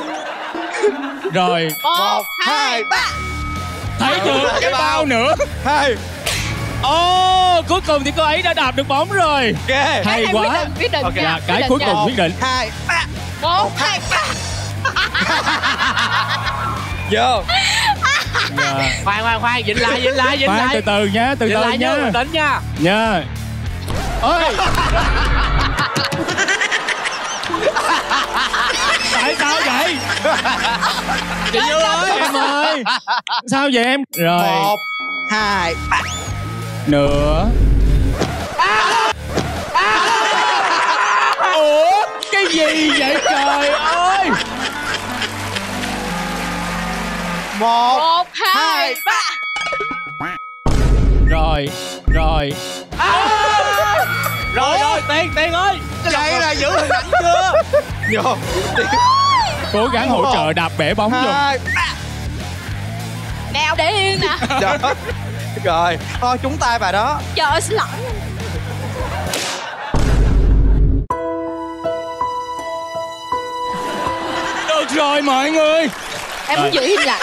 Rồi 1, 2, 3. thấy chưa, cái bao nữa. 2. Cuối cùng thì cô ấy đã đạp được bóng rồi. Okay. Hay quá. Quyết định Okay. nha. Cái cuối cùng quyết định. 2, 3. 1, 2, 3. Vô. Khoan, dịnh lại. Khoan, từ từ nha, từ từ nha. Bình tĩnh nha. Nha. Ôi. Tại sao vậy? Chị Như ơi. Em ơi. Sao vậy em? Rồi 1, 2, 3. Nữa. 1, 2, 3. Rồi Rồi Tiền ơi. Vậy là giữ hình ảnh chưa? Vô. cố gắng hỗ trợ đạp bể bóng giùm. Nào để yên nè. Rồi thôi chúng tay vào đó. Trời ơi xin lỗi. Được rồi mọi người. Em muốn giữ im lặng.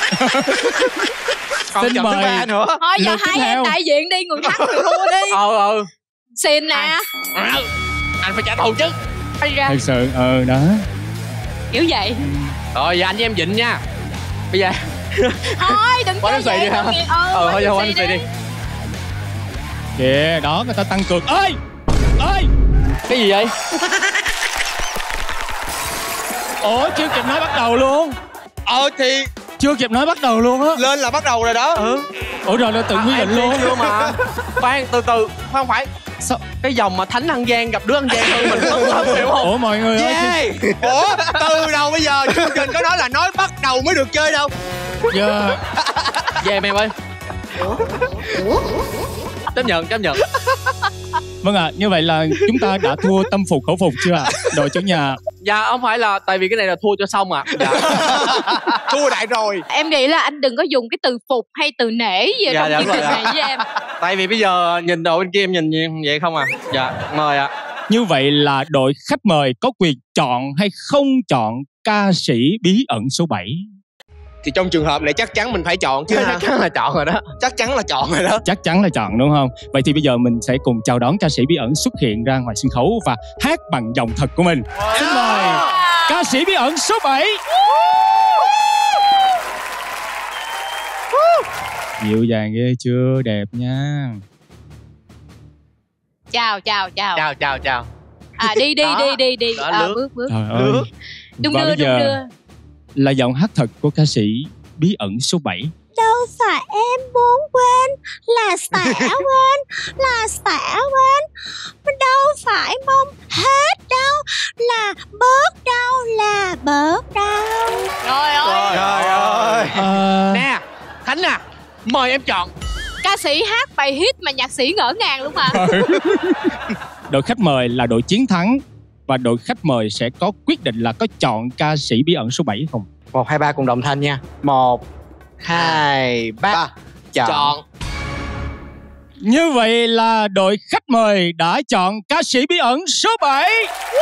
Còn xin chậm thứ 3 nữa. Thôi giờ hai em đại diện đi, người thắng người thua đi. Xin nè. Anh phải trả thù chứ. Thật sự đó. Kiểu vậy. Rồi giờ anh với em dịnh nha. Bây giờ thôi đừng chơi vậy. Đi ha. Thôi cho anh đi. Kìa đó người ta tăng cường. Ơi cái gì vậy? Ủa chưa kịp nói bắt đầu luôn. Thì chưa kịp nói bắt đầu luôn á. lên là bắt đầu rồi đó. Ủa rồi là tự quyết định luôn chưa mà. Khoan từ không phải. Sao? Cái dòng mà thánh ăn gian gặp đứa ăn gian hơn mình hiểu không? Ủa mọi người ơi. Ủa từ đầu bây giờ chương trình có nói là nói bắt đầu mới được chơi đâu. Dạ. Về em ơi. Chấp nhận. Vâng ạ, như vậy là chúng ta đã thua tâm phục khẩu phục chưa ạ? Đội chủ nhà. Dạ không phải là tại vì cái này là thua cho xong à. Dạ. Thua đại rồi. Em nghĩ là anh đừng có dùng cái từ phục hay từ nể gì trong chương trình này với em. Tại vì bây giờ nhìn đội bên kia em nhìn vậy không à. Dạ mời ạ. Như vậy là đội khách mời có quyền chọn hay không chọn ca sĩ bí ẩn số 7? Thì trong trường hợp này chắc chắn mình phải chọn chứ. Chắc chắn là chọn rồi đó. Chắc chắn là chọn rồi đó. Chắc chắn là chọn đúng không? Vậy thì bây giờ mình sẽ cùng chào đón ca sĩ bí ẩn xuất hiện ra ngoài sân khấu và hát bằng giọng thật của mình. Xin mời ca sĩ bí ẩn số 7. Dịu dàng ghê chưa? Đẹp nha. Chào. Đi. Bước. Trời ơi. Đung đưa. Là giọng hát thật của ca sĩ bí ẩn số 7. Đâu phải em muốn quên, là sẽ quên. Đâu phải mong hết đâu, là bớt đau. Trời ơi. Nè Khánh à, mời em chọn. Ca sĩ hát bài hit mà nhạc sĩ ngỡ ngàng luôn mà. Đội khách mời là đội chiến thắng và đội khách mời sẽ có quyết định là có chọn ca sĩ bí ẩn số 7 không? 1, 2, 3 cùng đồng thanh nha. 1, 2, 3. Chọn. Như vậy là đội khách mời đã chọn ca sĩ bí ẩn số 7.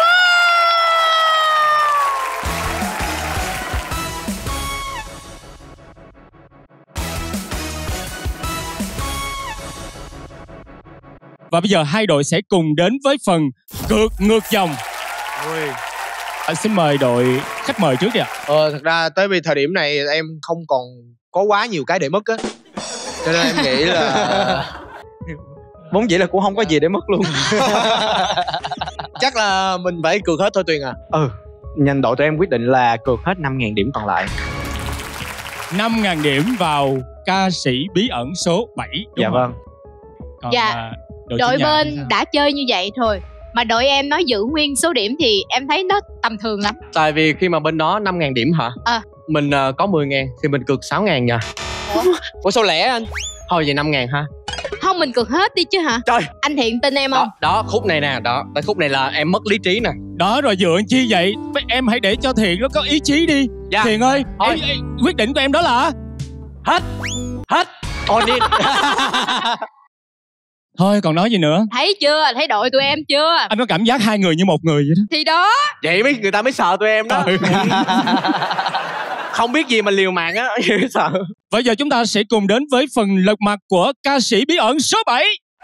Và bây giờ hai đội sẽ cùng đến với phần cược ngược dòng. Xin mời đội khách mời trước đi ạ. Thật ra tới thời điểm này em không còn có quá nhiều cái để mất á, cho nên em nghĩ là vốn dĩ là cũng không có gì để mất luôn. chắc là mình phải cược hết thôi Tuyền à. Nhanh đội tụi em quyết định là cược hết 5.000 điểm còn lại. 5.000 điểm vào ca sĩ bí ẩn số 7. Dạ vâng. Còn dạ. Đội bên đã chơi như vậy thôi mà đội em nói giữ nguyên số điểm thì em thấy nó tầm thường lắm. Tại vì khi mà bên đó 5.000 điểm hả? Mình có 10.000 thì mình cược 6.000 nha. Ủa sao lẻ anh? Thôi vậy 5.000 ha. Không mình cược hết đi chứ hả? Trời. Anh Thiện tin em không? Đó khúc này nè, tới khúc này là em mất lý trí nè. Đó rồi dựa chi vậy? Em hãy để cho Thiện nó có ý chí đi. Dạ. Thiện ơi, quyết định của em đó là hết. Thôi đi. Thôi còn nói gì nữa? Thấy chưa? Thấy đội tụi em chưa? Anh có cảm giác hai người như một người vậy đó. Thì đó. Vậy người ta mới sợ tụi em đó. Không biết gì mà liều mạng á. Sợ. Bây giờ chúng ta sẽ cùng đến với phần lật mặt của ca sĩ bí ẩn số 7.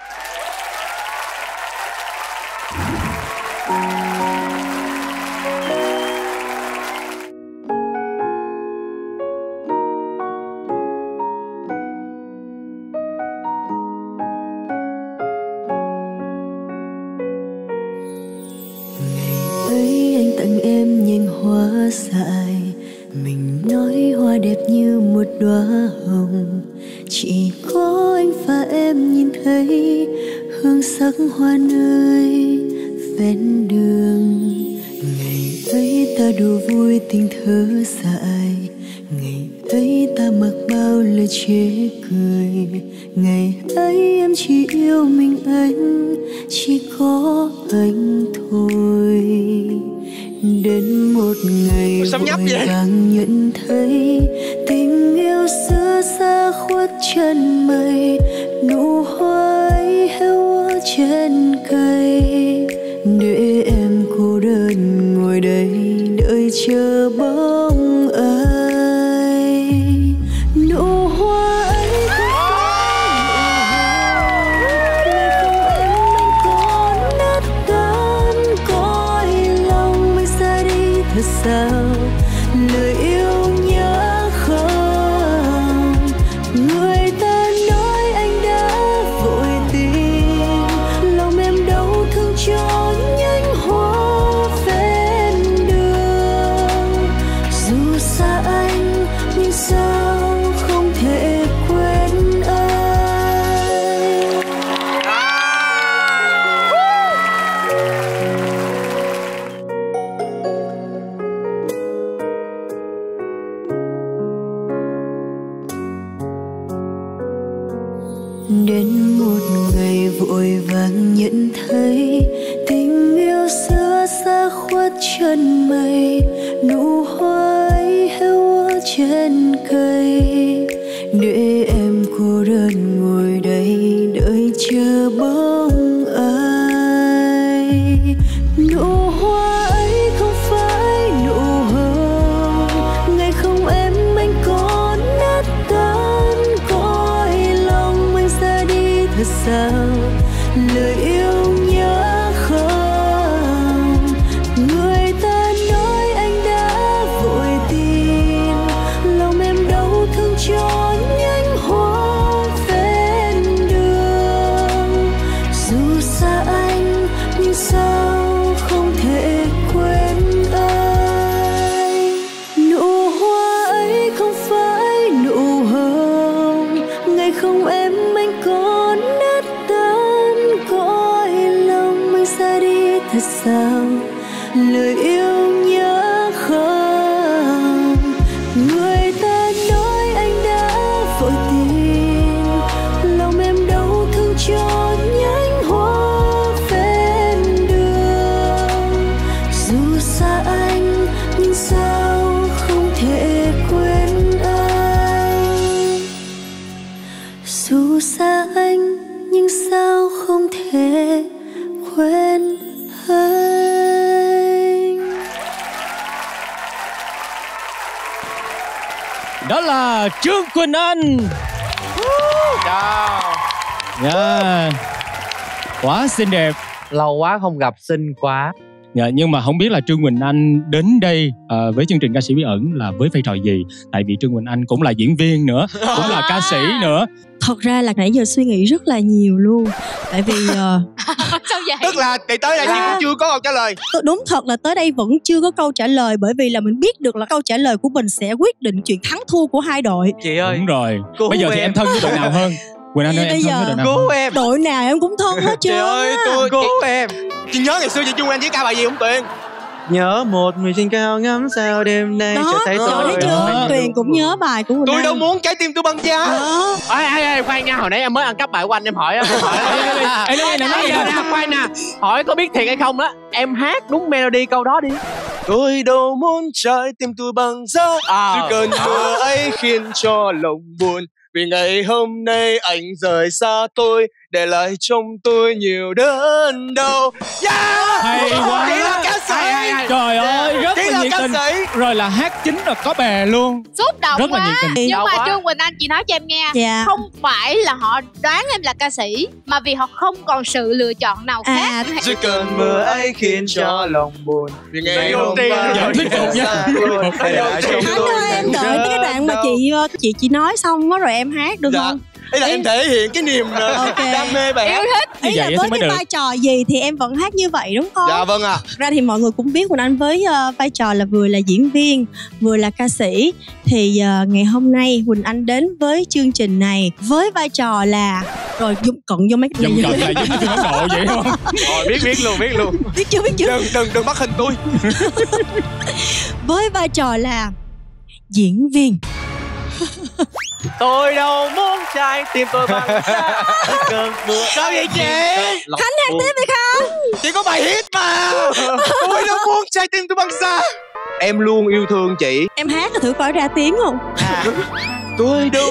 Tặng em nhành hoa dại, mình nói hoa đẹp như một đóa hồng. Chỉ có anh và em nhìn thấy hương sắc hoa nơi ven đường. Ngày ấy ta đùa vui tình thơ dại, ngày ấy ta mặc bao lời chế cười. Ngày ấy em chỉ yêu mình anh, chỉ có anh thôi. Đến một ngày vội vàng nhận thấy tình yêu xưa xa khuất chân mây. Nụ hoa ấy héo úa trên cây, để em cô đơn ngồi đây đợi chờ bóng ai. Nụ hoa ấy sao lời yêu nhớ không. Người ta nói anh đã vội tìm, lòng em đâu thương cho nhánh hoa ven đường. Dù xa anh nhưng sao không thể quên anh. Đến một ngày vội vàng nhận thấy tình yêu xưa xa khuất chân mây. Nụ hoa ấy héo úa trên cây, để em cô đơn ngồi đây đợi chờ bóng ai. Nụ hoa ấy không phải nụ hồng, ngày không em anh có nát tan cõi lòng. Anh ra đi thật sao lời yêu nhớ không. Người ta nói anh đã vội tìm, lòng em đâu thương cho nhánh hoa ven đường. Dù xa anh nhưng sao không thể quên anh. Nụ hoa ấy không phải nụ hồng, ngày không em anh có nát tan cõi lòng. Anh ra đi thật sao lời yêu nhớ không. Người ta nói anh đã vội tìm, lòng em đâu thương cho nhánh hoa ven đường. Dù xa anh nhưng sao không thể quên anh. Dù xa anh nhưng sao không thể quên anh. Đó là Trương Quỳnh Anh. Yeah. Quá xinh đẹp. Lâu quá không gặp, xinh quá. Dạ, nhưng mà không biết là Trương Quỳnh Anh đến đây với chương trình Ca sĩ Bí Ẩn là với vai trò gì? Tại vì Trương Quỳnh Anh cũng là diễn viên nữa, cũng là ca sĩ nữa. Thật ra là nãy giờ suy nghĩ rất là nhiều luôn. Tại vì sao vậy? Tức là tới đây chị cũng chưa có câu trả lời. Đúng thật là tới đây vẫn chưa có câu trả lời. Bởi vì là mình biết được là câu trả lời của mình sẽ quyết định chuyện thắng thua của hai đội. Chị ơi. Đúng rồi. Bây giờ thì em thân với đội nào hơn? Quỳnh Anh ơi, em thân với đội nào cứu hơn? em. Đội nào em cũng thân hết trơn. Trời ơi, tôi cứu em. Chị nhớ ngày xưa chị Trung Anh với ca bài gì không Tuyền? Nhớ một người trên cao ngắm sao đêm nay cho thấy tôi. Thấy chưa? Tuyền cũng nhớ bài của Quỳnh Tôi Anh. đâu muốn trái tim tôi băng giá. Ê, khoan nha, hồi nãy em mới ăn cắp bài của anh, em hỏi. Khoan nè, hỏi có biết thiệt hay không đó. Em hát đúng melody câu đó đi. Tôi đâu muốn trái tim tôi băng giá, chỉ cần mưa ấy khiến cho lòng buồn. Vì ngày hôm nay anh rời xa tôi, để lại trong tôi nhiều đớn đau. Hay quá. Chị là ca sĩ. Trời ơi, rất là nhiệt tình. Rồi là hát chính rồi có bè luôn. Xúc động rất quá. Là nhiệt tình. Nhưng mà Trương Quỳnh Anh, chị nói cho em nghe, không phải là họ đoán em là ca sĩ, mà vì họ không còn sự lựa chọn nào khác. Chỉ cần mưa ấy khiến cho lòng buồn. Vì ngày hôm nay thuyết phục nha. Em đợi cái đoạn mà chị nói xong đó rồi em hát được không? Ý là em thể hiện cái niềm đam mê bài hát. Yêu thích. Ý là với cái vai trò gì thì em vẫn hát như vậy đúng không? Dạ vâng ạ. Ra thì mọi người cũng biết Quỳnh Anh với vai trò là vừa là diễn viên, vừa là ca sĩ. Thì ngày hôm nay Quỳnh Anh đến với chương trình này với vai trò là... Rồi cận vô mấy cái... Cận là giống như Ấn Độ vậy không? Rồi biết luôn. Biết chưa? Đừng bắt hình tôi. Với vai trò là diễn viên. Tôi đâu muốn trái tim tôi bằng xa cơn mưa. Sao vậy chị? Khánh hát tiếp đi Khánh. Chị có bài hit mà. Tôi đâu muốn trái tim tôi bằng xa. Em luôn yêu thương chị. Em hát thử coi ra tiếng không? Tôi đâu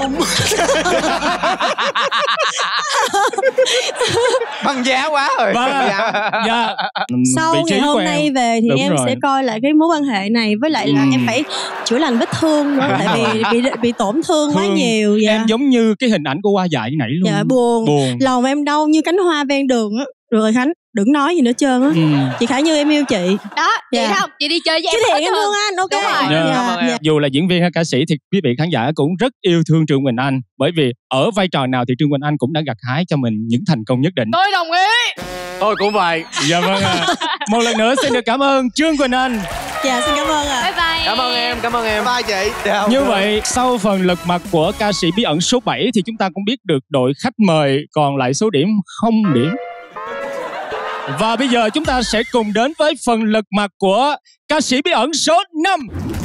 Băng giá quá rồi. Dạ. Sau ngày hôm nay về thì em sẽ coi lại cái mối quan hệ này, với lại là em phải chữa lành vết thương nữa, tại vì bị tổn thương quá nhiều. Dạ. Em giống như cái hình ảnh của Hoa Dại nãy luôn. Dạ, buồn. Lòng em đau như cánh hoa ven đường á. Rồi Khánh đừng nói gì nữa trơn á. Chị Khải Như em yêu chị. Đó, chị không? Chị đi chơi với em. Chị Thiện em thương anh. Ok. Dạ. Dù là diễn viên hay ca sĩ thì quý vị khán giả cũng rất yêu thương Trương Quỳnh Anh, bởi vì ở vai trò nào thì Trương Quỳnh Anh cũng đã gặt hái cho mình những thành công nhất định. Tôi đồng ý. Tôi cũng vậy. Dạ vâng ạ. Một lần nữa xin được cảm ơn Trương Quỳnh Anh. Dạ xin cảm ơn ạ. Bye bye. Cảm ơn em, cảm ơn em. Bye chị. Như vậy sau phần lật mặt của ca sĩ bí ẩn số 7 thì chúng ta cũng biết được đội khách mời còn lại số điểm 0 điểm. Và bây giờ chúng ta sẽ cùng đến với phần lật mặt của ca sĩ bí ẩn số 5.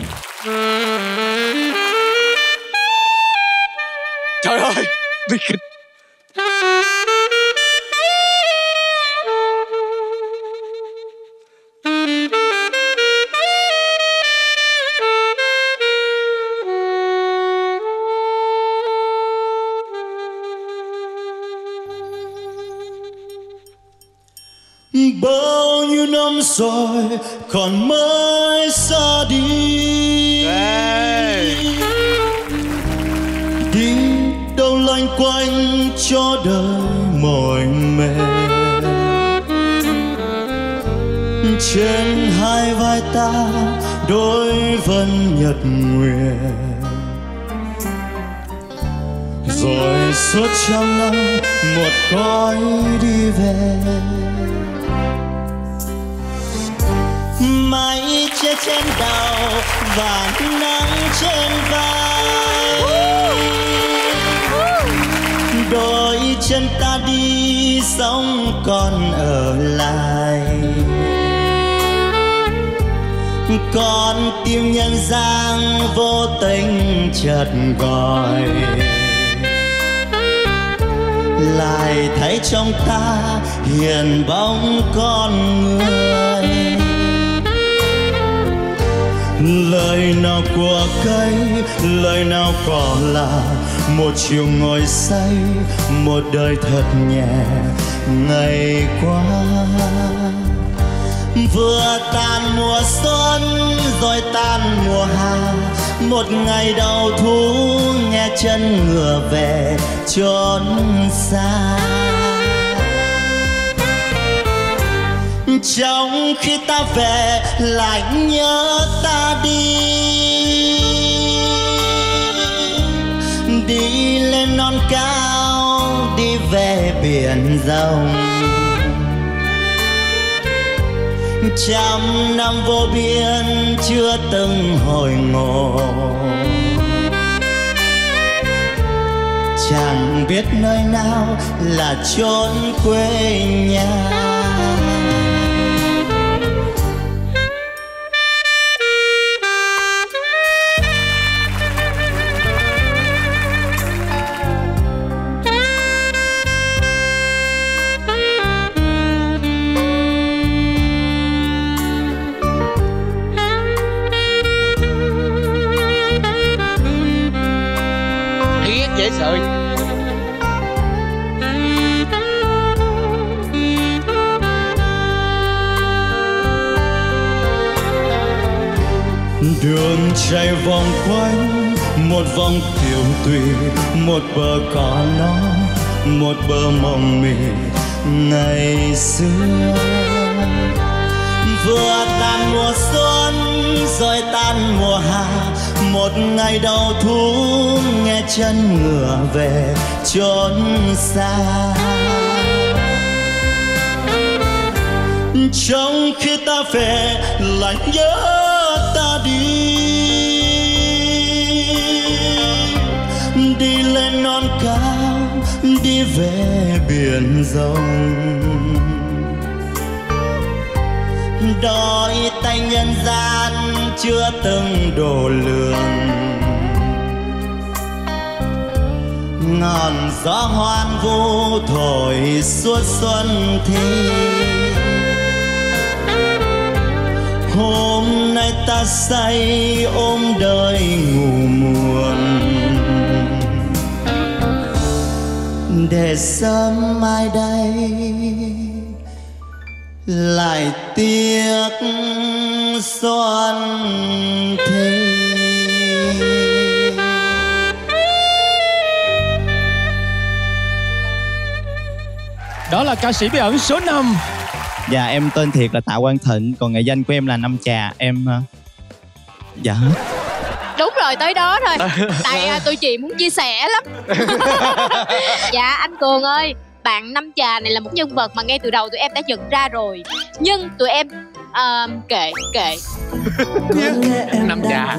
Trời ơi, bi kịch. Bao nhiêu năm rồi còn mới xa đi. Đi đâu loanh quanh cho đời mỏi mệt. Trên hai vai ta đôi vân nhật nguyệt. Rồi suốt trăm năm một cõi đi về. Mái che trên đầu và nắng trên vai. Đôi chân ta đi sống còn ở lại. Con tim nhân gian vô tình chợt gọi. Lại thấy trong ta hiện bóng con người. Lời nào của cây, lời nào cỏ là một chiều ngồi say, một đời thật nhẹ ngày qua. Vừa tàn mùa xuân rồi tàn mùa hạ, một ngày đầu thu nghe chân ngựa về chốn xa. Trong khi ta về lại nhớ ta đi. Đi lên non cao, đi về biển rộng. Trăm năm vô biên chưa từng hồi ngộ. Chẳng biết nơi nào là chốn quê nhà. Dễ sợ. Đường chạy vòng quanh một vòng tiểu tùy, một bờ cỏ non, một bờ mộng mị ngày xưa. Vừa tàn mùa xuân rồi tàn mùa hạ, một ngày đầu thu nghe chân ngựa về chốn xa. Trong khi ta về lại nhớ ta đi. Đi lên non cao, đi về biển rộng. Đôi tay nhân gian chưa từng đổ lường. ngọn gió hoan vu thổi suốt xuân thi. Hôm nay ta say ôm đời ngủ muộn, để sớm mai đây lại tiếc xuân thi. Đó là ca sĩ bí ẩn số 5. Dạ em tên thiệt là Tạ Quang Thịnh, còn nghệ danh của em là Năm Trà. Em dạ hết. Đúng rồi, tới đó thôi. Tại tụi chị muốn chia sẻ lắm. Dạ anh Cường ơi, bạn Năm Trà này là một nhân vật mà ngay từ đầu tụi em đã nhận ra rồi. Nhưng tụi em kệ Năm Trà.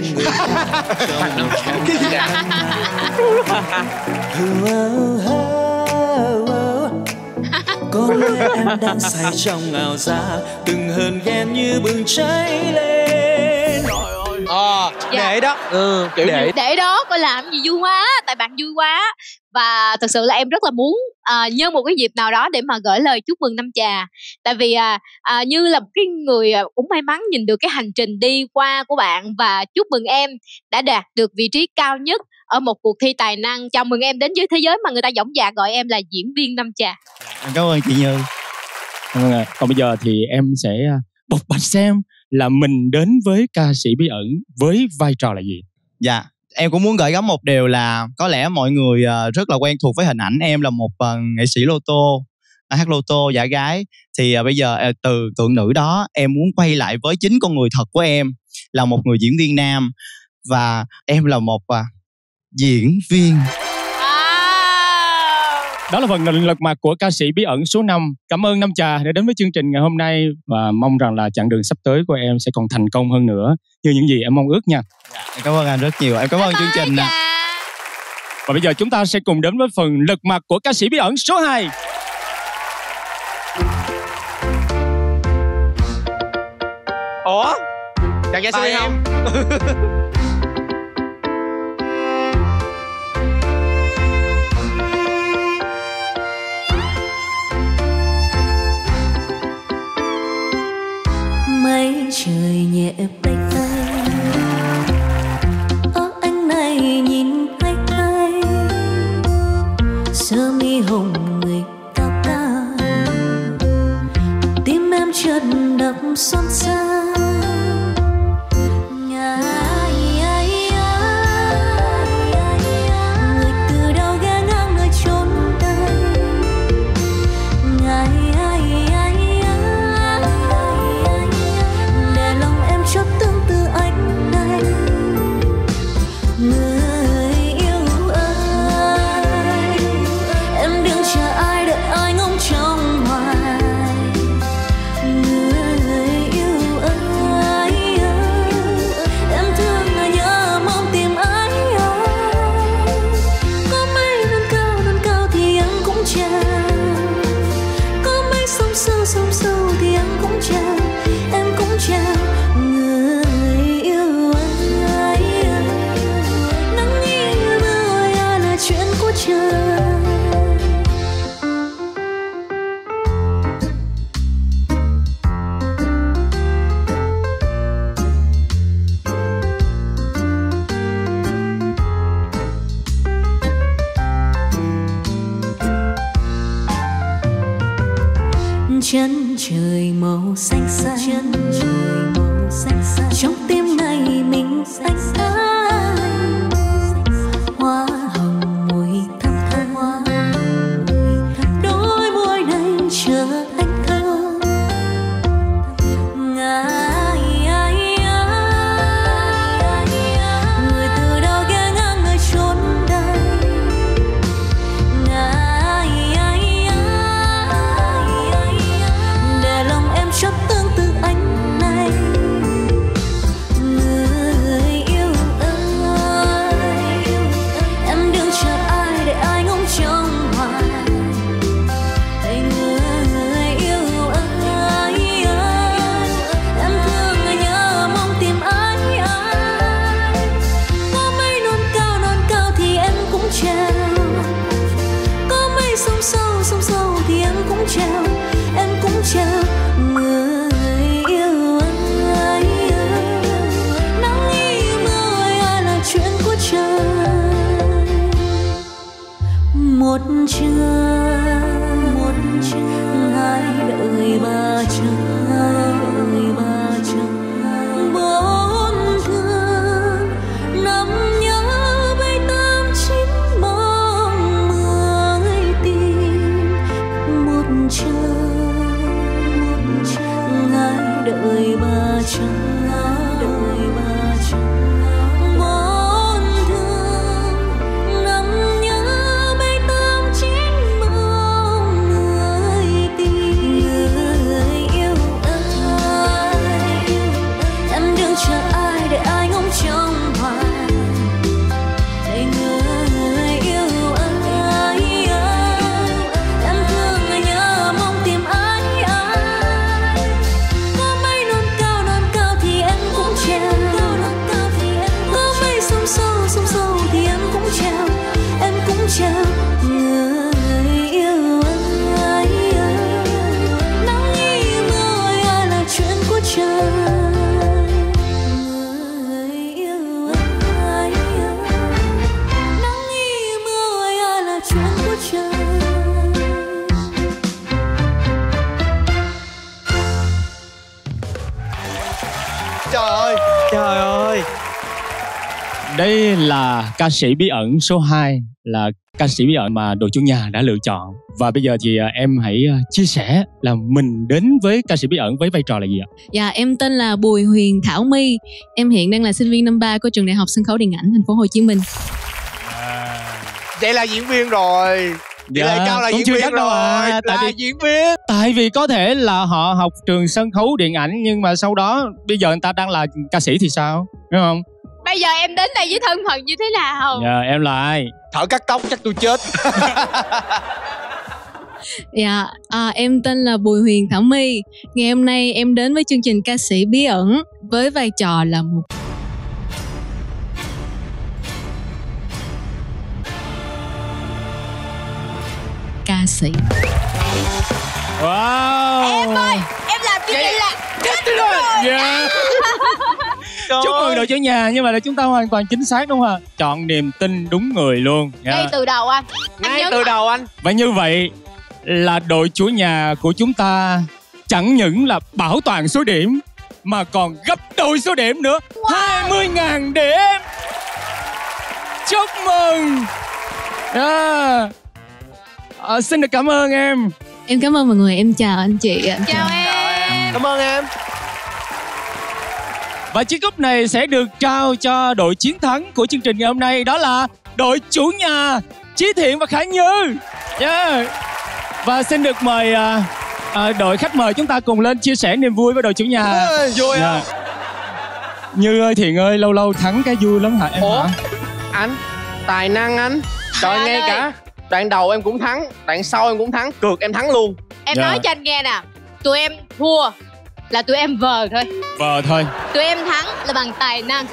Có lẽ em đang say trong ảo giác, từng hờn ghen như bừng cháy lên. Để đó để đó coi làm gì vui quá. Tại bạn vui quá. Và thật sự là em rất là muốn nhân một cái dịp nào đó để mà gửi lời chúc mừng Năm Trà. Tại vì như là một cái người cũng may mắn nhìn được cái hành trình đi qua của bạn. Và chúc mừng em đã đạt được vị trí cao nhất ở một cuộc thi tài năng. Chào mừng em đến với thế giới mà người ta dõng dạc gọi em là diễn viên Năm Trà. Em cảm ơn chị Như. Còn bây giờ thì em sẽ bộc bạch xem là mình đến với ca sĩ bí ẩn với vai trò là gì. Dạ, em cũng muốn gửi gắm một điều là có lẽ mọi người rất là quen thuộc với hình ảnh em là một nghệ sĩ lô tô, hát lô tô giả gái. Thì bây giờ từ tượng nữ đó em muốn quay lại với chính con người thật của em là một người diễn viên nam. Và em là một diễn viên. Đó là phần lật mặt của ca sĩ bí ẩn số 5. Cảm ơn Năm Trà đã đến với chương trình ngày hôm nay. Và mong rằng là chặng đường sắp tới của em sẽ còn thành công hơn nữa như những gì em mong ước nha. Em cảm ơn anh rất nhiều. Em cảm ơn chương trình. Và bây giờ chúng ta sẽ cùng đến với phần lật mặt của ca sĩ bí ẩn số 2. Ủa? Chàng trai xin đi không? Mây trời nhẹ bay bay, anh này nhìn hay hay, sơ mi hồng người cao cao, tim em chợt đập xôn xao. Người từ đâu ghé ngang nơi chốn đây, để lòng em chót tương tư anh này. Người yêu ơi, em đừng chờ ai đợi ai ngóng trong hoài. Người yêu ơi, em thương ngài nhớ mong tìm ai ơi. Có mây lên cao thì em cũng treo, có mây sông sâu thì em cũng treo, em cũng treo. Người yêu ơi, nắng nghiêng mưa là chuyện của trời. Chân trời màu xanh xanh, chân trời màu xanh xanh, trong tim này mình xanh xanh. Hoa hồng mùi thơm thơm, đôi môi này chờ anh thơm. Người từ đâu ghé ngang nơi chốn đây, để lòng em chót tương tư anh này. Người yêu Trời ơi. Đây là ca sĩ bí ẩn số 2, là ca sĩ bí ẩn mà đội chủ nhà đã lựa chọn. Và bây giờ thì em hãy chia sẻ là mình đến với ca sĩ bí ẩn với vai trò là gì ạ? Dạ, em tên là Bùi Huyền Thảo My. Em hiện đang là sinh viên năm 3 của trường Đại học Sân khấu Điện ảnh Thành phố Hồ Chí Minh. Vậy là diễn viên rồi. Dạ, Lại cao là cũng diễn chưa viên chắc đâu rồi. tại vì diễn viên. Tại vì có thể là họ học trường sân khấu điện ảnh nhưng mà sau đó bây giờ người ta đang là ca sĩ thì sao, đúng không? Bây giờ em đến đây với thân phận như thế nào? Dạ, em là ai? Thợ cắt tóc chắc tôi chết. Dạ, em tên là Bùi Huyền Thảo My. Ngày hôm nay em đến với chương trình Ca sĩ bí ẩn với vai trò là một ca sĩ. Wow. Em ơi, em làm như vậy là chết rồi. Yeah. Chúc mừng đội chủ nhà, nhưng mà là chúng ta hoàn toàn chính xác đúng không ạ? Chọn niềm tin đúng người luôn. Ngay từ đầu anh. Ngay từ đầu anh. Và như vậy là đội chủ nhà của chúng ta chẳng những là bảo toàn số điểm mà còn gấp đôi số điểm nữa. 20.000 điểm. Chúc mừng. Xin được cảm ơn em. Em cảm ơn mọi người, em chào anh chị ạ. Chào em. Cảm ơn em. Và chiếc cúp này sẽ được trao cho đội chiến thắng của chương trình ngày hôm nay, đó là đội chủ nhà Chí Thiện và Khả Như. Yeah. Và xin được mời đội khách mời chúng ta cùng lên chia sẻ niềm vui với đội chủ nhà. Vui à. Như ơi, Thiện ơi, lâu lâu thắng cái vui lắm hả em? Ủa? Hả? Anh, tài năng anh. Trời, ngay cả đoạn đầu em cũng thắng, đoạn sau em cũng thắng, cược em thắng luôn. Em nói cho anh nghe nè, tụi em thua là tụi em vờ thôi. Vờ thôi. Tụi em thắng là bằng tài năng.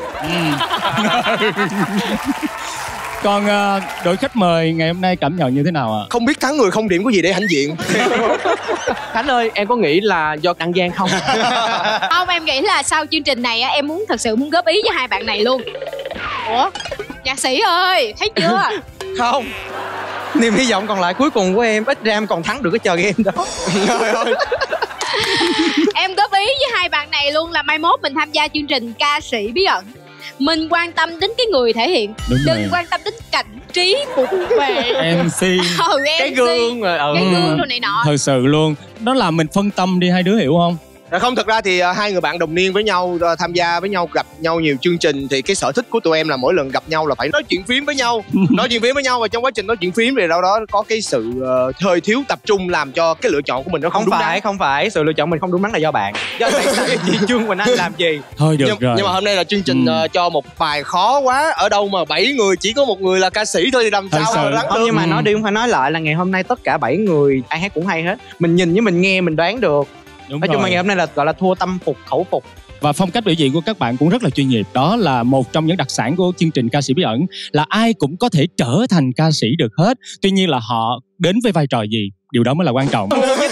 Còn đội khách mời ngày hôm nay cảm nhận như thế nào ạ? Không biết thắng người không điểm có gì để hãnh diện. Khánh ơi, em có nghĩ là do Đăng Giang không? Không, em nghĩ là sau chương trình này em thật sự muốn góp ý với hai bạn này luôn. Ủa, nhạc sĩ ơi, thấy chưa? Không, niềm hy vọng còn lại cuối cùng của em, ít ra em còn thắng được cái trò game đó. Trời ơi. Em góp ý với hai bạn này luôn là mai mốt mình tham gia chương trình Ca sĩ bí ẩn, mình quan tâm đến cái người thể hiện. Đừng quan tâm đến cảnh trí phục về MC. Cái gương rồi. Cái gương đồ này nọ. Thật sự luôn, đó là mình phân tâm đi, hai đứa hiểu không? Không, thực ra thì hai người bạn đồng niên với nhau, tham gia với nhau, gặp nhau nhiều chương trình, thì cái sở thích của tụi em là mỗi lần gặp nhau là phải nói chuyện phím với nhau. Nói chuyện phím với nhau, và trong quá trình nói chuyện phím thì đâu đó có cái sự hơi thiếu tập trung, làm cho cái lựa chọn của mình nó không đúng đắn. Không phải sự lựa chọn mình không đúng đắn là do bạn. Do tại sao chị Trương Quỳnh Anh làm gì? Thôi được rồi. Nhưng mà hôm nay là chương trình cho một bài khó quá. Ở đâu mà 7 người chỉ có một người là ca sĩ thôi thì làm sao mà lắng được. Nhưng mà nói đi không phải nói lại là ngày hôm nay tất cả 7 người ai hát cũng hay hết. Mình nhìn với mình nghe mình đoán được. Nói chung là ngày hôm nay là gọi là thua tâm phục khẩu phục. Và phong cách biểu diễn của các bạn cũng rất là chuyên nghiệp. Đó là một trong những đặc sản của chương trình Ca sĩ bí ẩn, là ai cũng có thể trở thành ca sĩ được hết. Tuy nhiên là họ đến với vai trò gì, điều đó mới là quan trọng.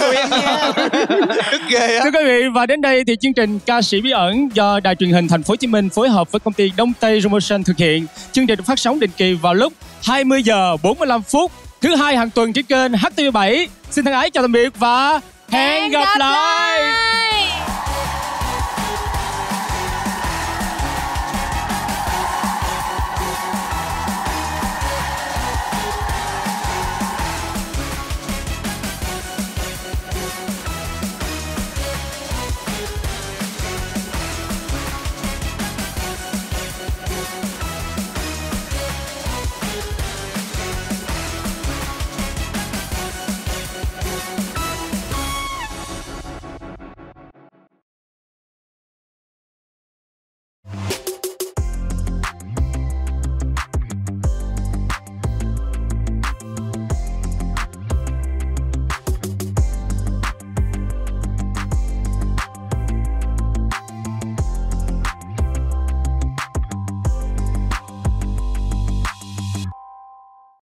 Tức ghê á. Thưa quý vị, và đến đây thì chương trình Ca sĩ bí ẩn do Đài Truyền hình Thành phố Hồ Chí Minh phối hợp với công ty Đông Tây Promotion thực hiện. Chương trình được phát sóng định kỳ vào lúc 20 giờ 45 phút thứ hai hàng tuần trên kênh HTV7. Xin thân ái chào tạm biệt và hẹn gặp lại.